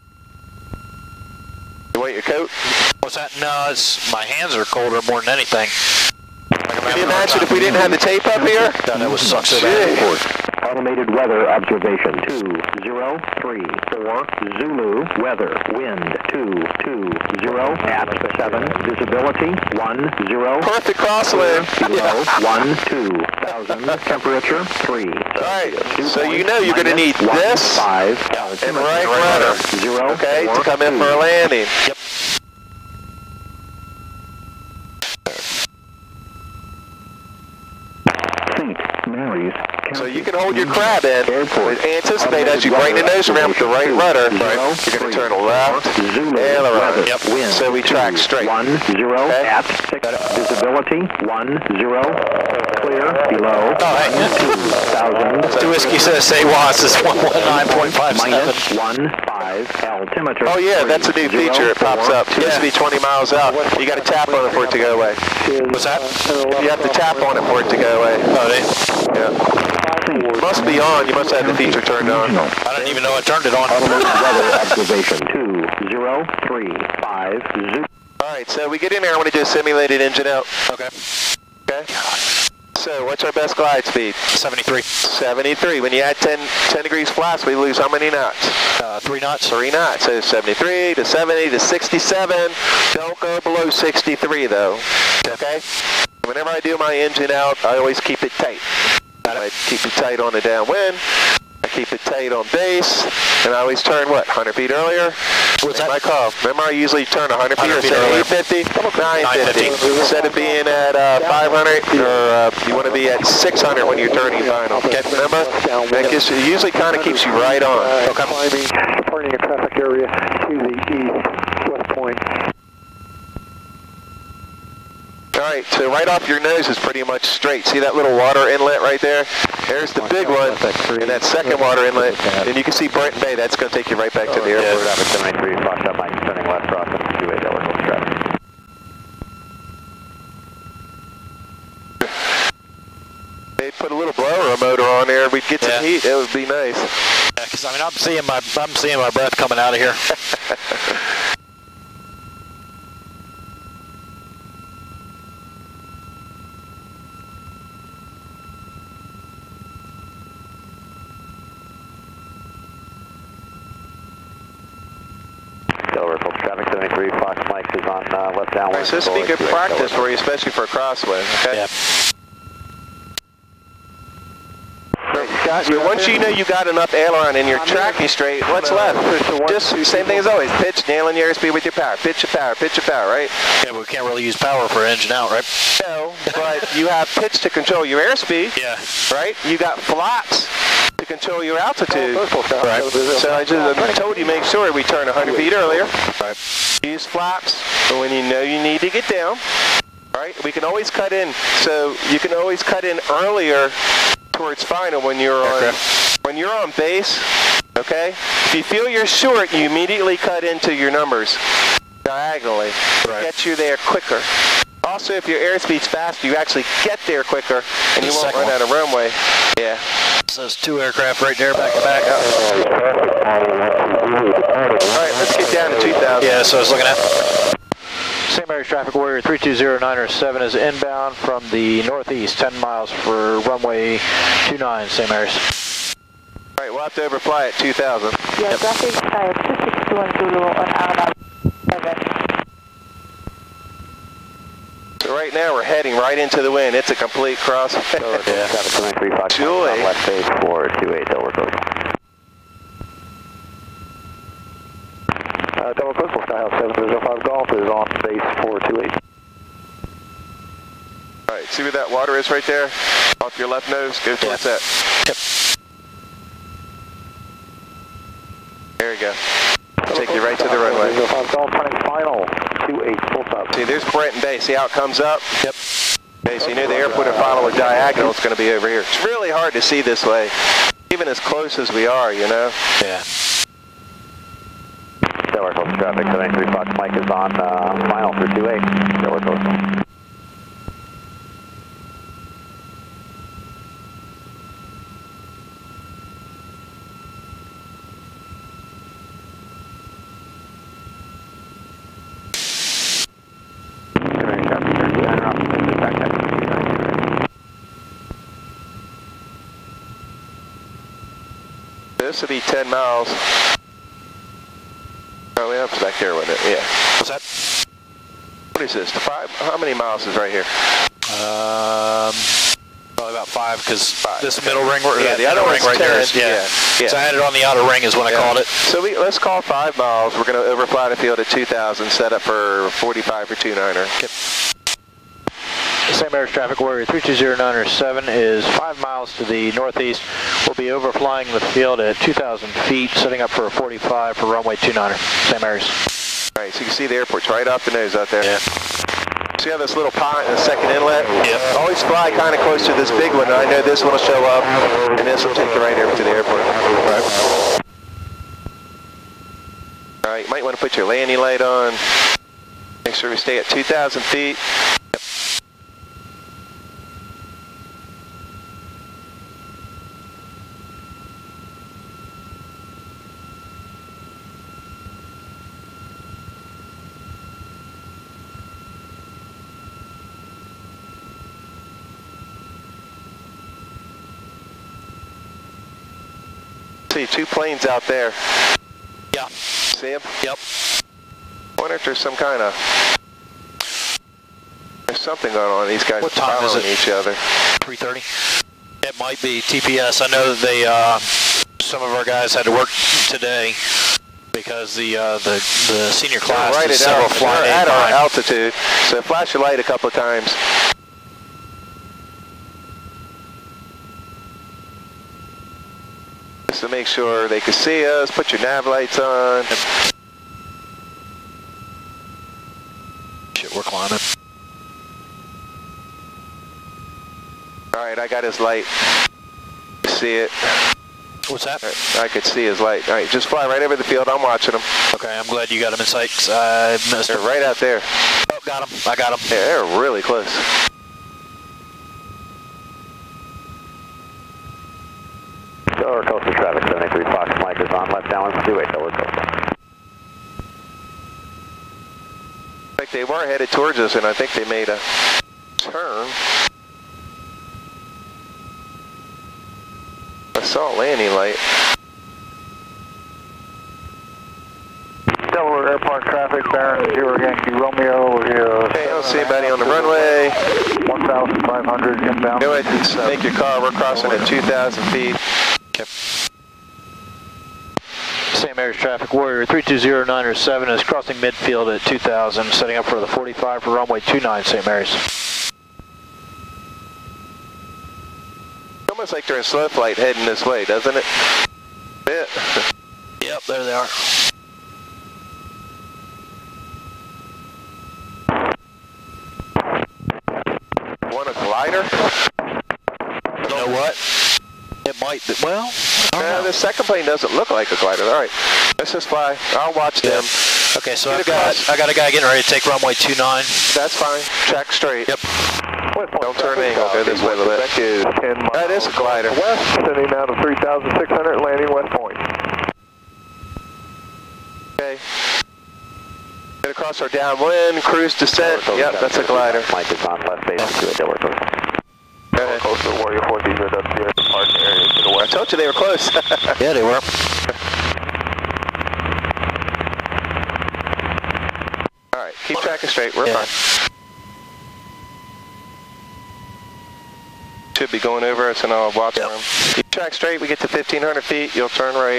You want your coat? What's that? No, it's, my hands are colder more than anything. Can you imagine if we didn't have the tape up here? God, that was sucks so bad. Automated weather observation two zero three four Zulu weather wind two two zero at seven visibility one zero perfect crosswind below one two thousand temperature three. All right, so you know you're going to need this five and right rudder zero okay to come in for a landing. Yep. Saint Mary's. So you can hold your crab in. Anticipate as you bring the nose around with the right rudder. Right. You're going to turn left, aileron. Yep. So we track straight. One zero okay. at six visibility. One zero clear below. Oh, hey. Two thousand. The whiskey says A WASH is one one nine point five seven. Minus one five altimeter. Oh yeah, that's a new feature. It pops up. It used to be twenty miles out. You got to tap on it for it to go away. What's that? You have to tap on it for it to go away. Oh, they? Yeah. It must be on. You must have the feature turned on. I didn't even know I turned it on. Weather observation two zero three five. All right, so we get in there. I want to do a simulated engine out. Okay. Okay. So what's our best glide speed? seventy-three. seventy-three. When you add ten, ten degrees flaps, we lose how many knots? Uh, three knots. Three knots. So seventy-three to seventy to sixty-seven. Don't go below sixty-three though. Okay. Whenever I do my engine out, I always keep it tight. I keep it tight on the downwind. I keep it tight on base, and I always turn what, one hundred feet earlier? What's that? My call. Remember, I usually turn one hundred feet or say eight fifty, nine fifty. Instead of being at uh, five hundred, or uh, you want to be at six hundred when you're turning final. Okay, remember? That gives, it usually kind of keeps you right on. Okay. Climbing, departing a traffic area to the east, west point. All right, so right off your nose is pretty much straight. See that little water inlet right there? There's the big one, and that second water inlet. And you can see Brenton Bay. That's going to take you right back to the airport. Traffic seven eight three, flash up line, turning left, crossing two eight, Delaware Coast traffic. They'd put a little blower motor on there. We'd get some yeah. heat. It would be nice. Because I mean, I'm seeing my I'm seeing my breath coming out of here. Traffic seventy-three, Fox Mike is on uh, left downwind. Right, so this would be good practice for you, especially for a crosswind, okay? Yeah. So once you know you got enough aileron and you're tracking straight, what's left? Just same thing as always. Pitch, nailing your airspeed with your power. Pitch your power, pitch your power, right? Yeah, but we can't really use power for engine out, right? No, but you have pitch to control your airspeed. Yeah. Right? You got flaps to control your altitude. Right. So I just told you make sure we turn one hundred feet earlier. Right. Use flaps when you know you need to get down. Right? We can always cut in. So you can always cut in earlier towards final when you're on okay. when you're on base. Okay. If you feel you're short, you immediately cut into your numbers diagonally. Right. Get you there quicker. Also, if your airspeed's faster, you actually get there quicker, and you won't run out of runway. Yeah. So there's two aircraft right there, back to back. All right, let's get down to two thousand. Yeah, so I was looking at. Saint Mary's Traffic Warrior three two zero nine er seven is inbound from the northeast, ten miles for runway two nine, Saint Mary's. All right, we'll have to overfly at two thousand. Yeah, yep. Traffic uh, two six two one Zulu on Arnab seven. So right now we're heading right into the wind. It's a complete cross. Yeah. Joy. Left base four two eight, Delaware Coastal. Uh, Delaware Coastal, Skyhouse seven zero five Golf is on base four two eight. All right, see where that water is right there? Off your left nose, go towards yeah. that. Yep. There you go. Take you right to the runway. zero five Golf, turning final, two eight, full stop. See, there's Brenton Bay. See how it comes up? Yep. Okay, so you know the airport and final are diagonal. It's going to be over here. It's really hard to see this way, even as close as we are, you know? Yeah. Delaware Coastal traffic, seventy-three Fox Mike is on uh, final for two eight, Delaware Coastal. This would be ten miles. Oh, yeah, it's back there, wasn't it? Yeah. What's that? What is this? Five? How many miles is right here? Um, probably about five, because this middle ring, yeah, the other ring right there is, yeah. yeah. yeah. So I had it on the outer ring is when yeah. I called it. So we let's call five miles. We're going to overfly the field at two thousand, set up for forty-five for two niner. Yep. Saint Mary's Traffic Warrior three two zero nine er seven is five miles to the northeast. We'll be overflying the field at two thousand feet, setting up for a forty-five for runway two niner, Saint Mary's. All right, so you can see the airport's right off the nose out there. Yeah. See how this little pond and the second inlet? Yep. Always fly kind of close to this big one. I know this one will show up, and this will take you right over to the airport. Right. All right, you might want to put your landing light on. Make sure we stay at two thousand feet. Yep. See two planes out there. Yeah. See them? Yep. I wonder if there's some kind of there's something going on. These guys what time following is it? each other. three thirty. It might be T P S. I know that they uh, some of our guys had to work today because the uh, the the senior class right is at several our, flight at our time. altitude. So flash your light a couple of times. Just to make sure they can see us. Put your nav lights on. Shit, we're climbing. All right, I got his light. See it? What's that? Right, I could see his light. All right, just fly right over the field. I'm watching him. Okay, I'm glad you got him in sight. Cause I missed They're him. right out there. Oh, got him. I got him. Yeah, they're really close. Delaware Coastal traffic, seventy-three Fox is on left downwind freeway, Delaware Coastal. Like they were headed towards us, and I think they made a turn. I saw a landing light. Delaware Airport traffic, Baron, zero Yankee Romeo. Okay, I don't see anybody on the runway. one thousand five hundred inbound. Go ahead and make your call. We're crossing at two thousand feet. Yep. Saint Mary's traffic, Warrior three two zero nine seven is crossing midfield at two thousand, setting up for the forty-five for runway two nine, Saint Mary's. Almost like they're in slow flight heading this way, doesn't it? Yeah. Yep, there they are. Want a glider? You know what? It might be, well, I don't uh, know. The second plane doesn't look like a glider. All right, let's just fly. I'll watch Yeah. them. Okay, so Get I've got, across. I got a guy getting ready to take runway two nine. That's fine. Track straight. Yep. Don't turn in. I'll go this way a little bit. Is ten miles That is a glider. west, sending out of three thousand six hundred, landing West Point. Okay. Get across our downwind, cruise descent. Yep, that's a glider. Mike is on left base to a Delaware Coastal. Go ahead. Coastal Warrior four D zero W zero departing area to the I west. told you they were close. Yeah, they were. All right, keep tracking straight. We're Yeah. fine. Should be going over us, and I'll watch Yep. them. Keep track straight. We get to fifteen hundred feet. You'll turn right.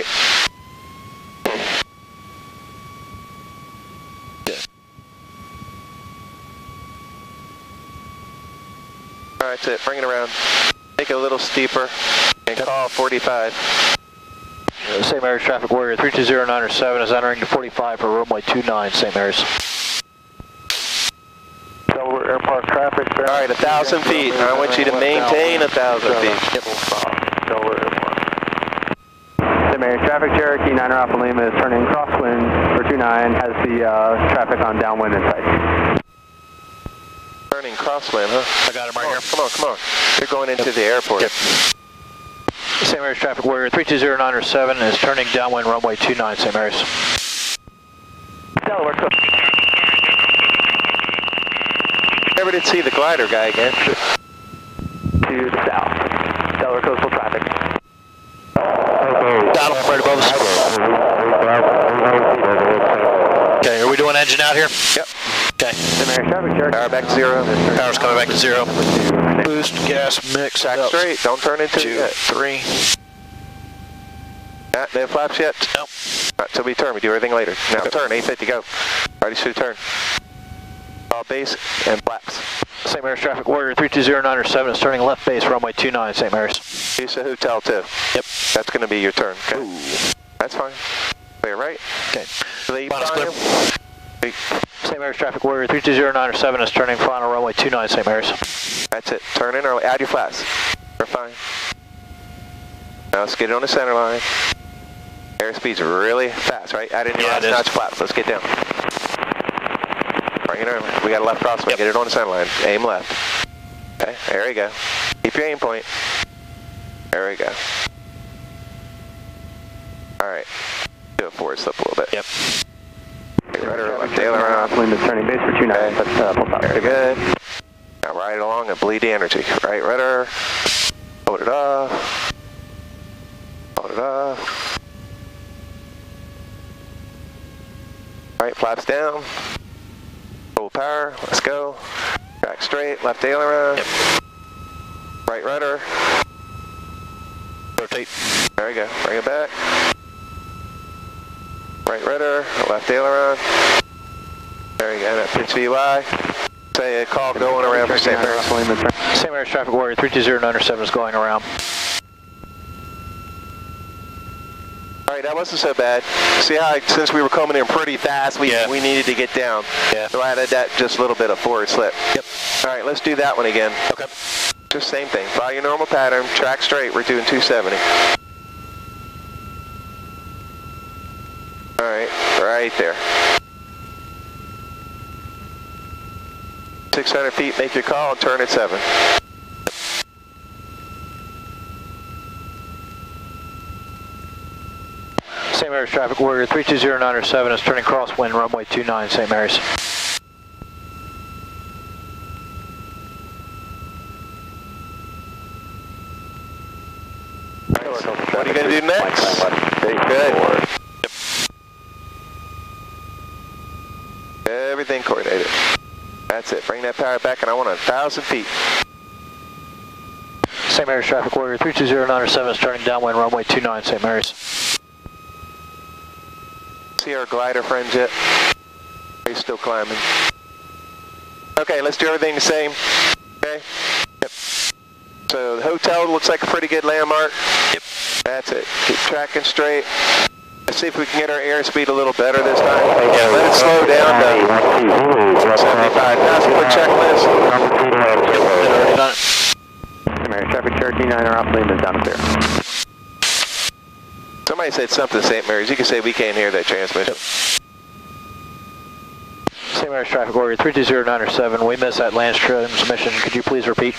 All right, that's it. Bring it around. Make it a little steeper, and call forty-five. Uh, Saint Mary's traffic, Warrior three two zero nine seven is entering to forty-five for runway two nine, Saint Mary's. Delaware Airport traffic. All right, a thousand feet. I want you to maintain a thousand feet. Yep. Delaware Airport. Saint Mary's traffic, Cherokee niner Alpha Lima is turning crosswind for two nine, has the uh, traffic on downwind in sight. Turning crosswind, huh? I got him right Come on, here. come on, come on. You're going into the airport. Yep. Saint Mary's traffic, Warrior three two zero nine seven is turning downwind runway two nine, Saint Mary's. Delaware Coastal. Never did see the glider guy again. To the south. Delaware Coastal traffic. Got him right above us. Okay, are we doing engine out here? Yep. Okay. Saint Mary's traffic, Cherokee. Power back to zero. Power's coming back to zero. Boost, gas, mix, Track up. straight. Don't turn into Two, it. three. Uh, they have flaps yet? Nope. All right, so we turn. We do everything later. Now turn. eight fifty, go. Ready to turn. All base and flaps. Saint Mary's traffic, Warrior three two zero nine seven is turning left base runway two nine, Saint Mary's. Use a hotel too. Yep. That's going to be your turn. Okay. Ooh. That's fine. Clear right. Okay. Lead Final time. clear. Saint Mary's traffic, Warrior three two zero nine seven is turning final runway two nine, Saint Mary's. That's it. Turn in early. Add your flaps. We're fine. Now let's get it on the center line. Airspeed's really fast, right? Add in your Yeah, last it is. notch flaps. Let's get down. Bring it early. We got a left crosswind. Yep. Get it on the center line. Aim left. Okay, there you go. Keep your aim point. There we go. All right. Do a forward slip a little bit. Yep. Right or left tail around. Wind is turning base for two nine. Okay. That's uh, full stop. Very good. Now ride along and bleed the energy. Right rudder. Hold it off. Hold it off. Right, flaps down. Full power. Let's go. Back straight. Left tail around. Yep. Right rudder. Rotate. There we go. Bring it back. Right rudder. Left tail around. There you go. That pitch V Y. Say a call going around for Saint Mary's. Saint Mary's traffic, Warrior three two zero nine seven is going around. All right, that wasn't so bad. See how, I, since we were coming in pretty fast, we Yeah. we needed to get down. Yeah. So I added that just a little bit of forward slip. Yep. All right, let's do that one again. Okay. Just same thing. Follow your normal pattern. Track straight. We're doing two seventy. All right, right there. six hundred feet. Make your call and turn at seven. Saint Mary's Traffic Warrior three two zero nine seven is turning crosswind runway two nine, Saint Mary's. What are you going to do next? Good. Everything coordinated. That's it. Bring that power back, and I want a thousand feet. Saint Mary's Traffic Warrior three two zero nine seven is turning downwind runway two nine, Saint Mary's. See our glider friends yet? Are you still climbing? Okay, let's do everything the same. Okay? Yep. So the hotel looks like a pretty good landmark. Yep. That's it. Keep tracking straight. Let's see if we can get our airspeed a little better this time. Yeah, let it slow down to seventy-five. Now some quick checklist. Already done it. Saint Mary's Traffic Cherokee nine are off lead and down clear. Somebody said something, Saint Mary's. You can say we can't hear that transmission. Saint Mary's Traffic Warrior three two zero nine seven, we missed that land transmission. Could you please repeat?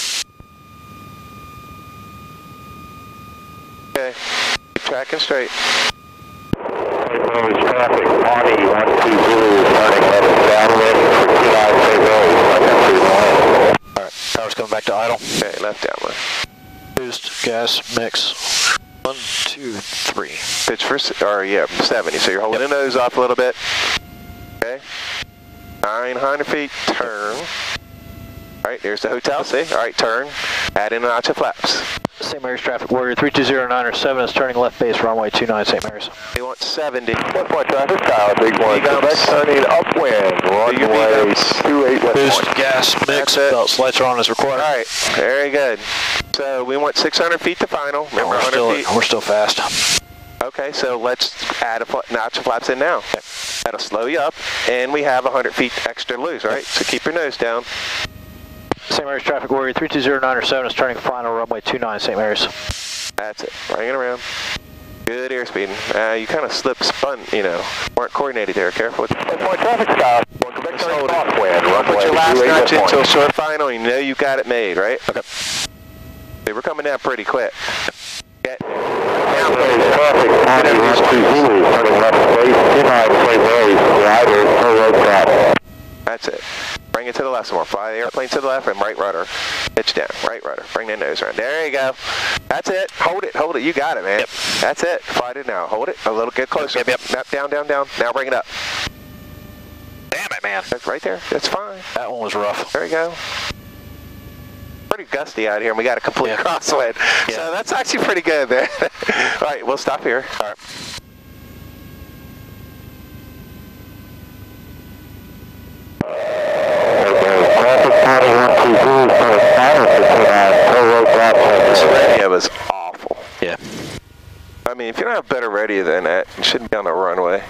Okay, keep tracking straight. Saint Mary's Traffic, Marty, one two zero, turning left downwind for two nine, Saint Mary's. Alright, power's coming back to idle. Okay, left downwind. Boost, gas, mix. One, two, three. Pitch for, or yeah, seventy, so you're holding yep. the nose off a little bit. Okay, nine hundred feet, turn. All right, there's the hotel, see? All right, turn, add in a notch of flaps. Saint Mary's Traffic Warrior three two zero nine seven is turning left base runway two nine, Saint Mary's. They want seventy. One point traffic, tower, big one. Quebec turning upwind, runway two eight west Boost, point. gas, mix, belts, lights are on as required. All right, very good. So we want six hundred feet to final. Remember, we're, one hundred still, feet. we're still fast. Okay, so let's add a notch of flaps in now. Okay. That'll slow you up, and we have one hundred feet extra loose, right? So keep your nose down. Saint Mary's Traffic Warrior three two zero nine seven is turning final runway two nine, Saint Mary's. That's it. Bring it around. Good airspeed. Uh, you kind of slipped, spun, you know, weren't coordinated there. Careful with One point traffic stop. Quebec turning crosswind, runway put your last two eight notch west into a point. short final. You know you got it made, right? Okay. See, we're coming down pretty quick. Get down. Traffic, Marty, one two zero, turning left base, two nine, Saint Mary's, glider, full road stop. That's it. Bring it to the left some more. Fly the airplane to the left and right rudder. Pitch down. Right rudder. Bring that nose around. There you go. That's it. Hold it. Hold it. You got it, man. Yep. That's it. Fly it now. Hold it. A little get closer. Yep, yep. Yep. Down, down, down. Now bring it up. Damn it, man. That's right there. That's fine. That one was rough. There you go. Pretty gusty out here, and we got a complete yeah. crosswind. Yeah. So that's actually pretty good, man. All right, we'll stop here. All right. This radio was awful. Yeah. I mean, if you don't have better radio than that, you shouldn't be on the runway.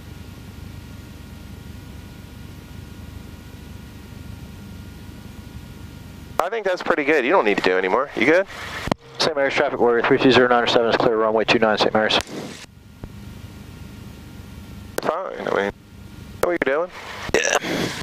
I think that's pretty good. You don't need to do anymore. You good? Saint Mary's Traffic Warrior three two zero nine seven is clear runway two nine, Saint Mary's. Fine. I mean, know what you're doing? Yeah.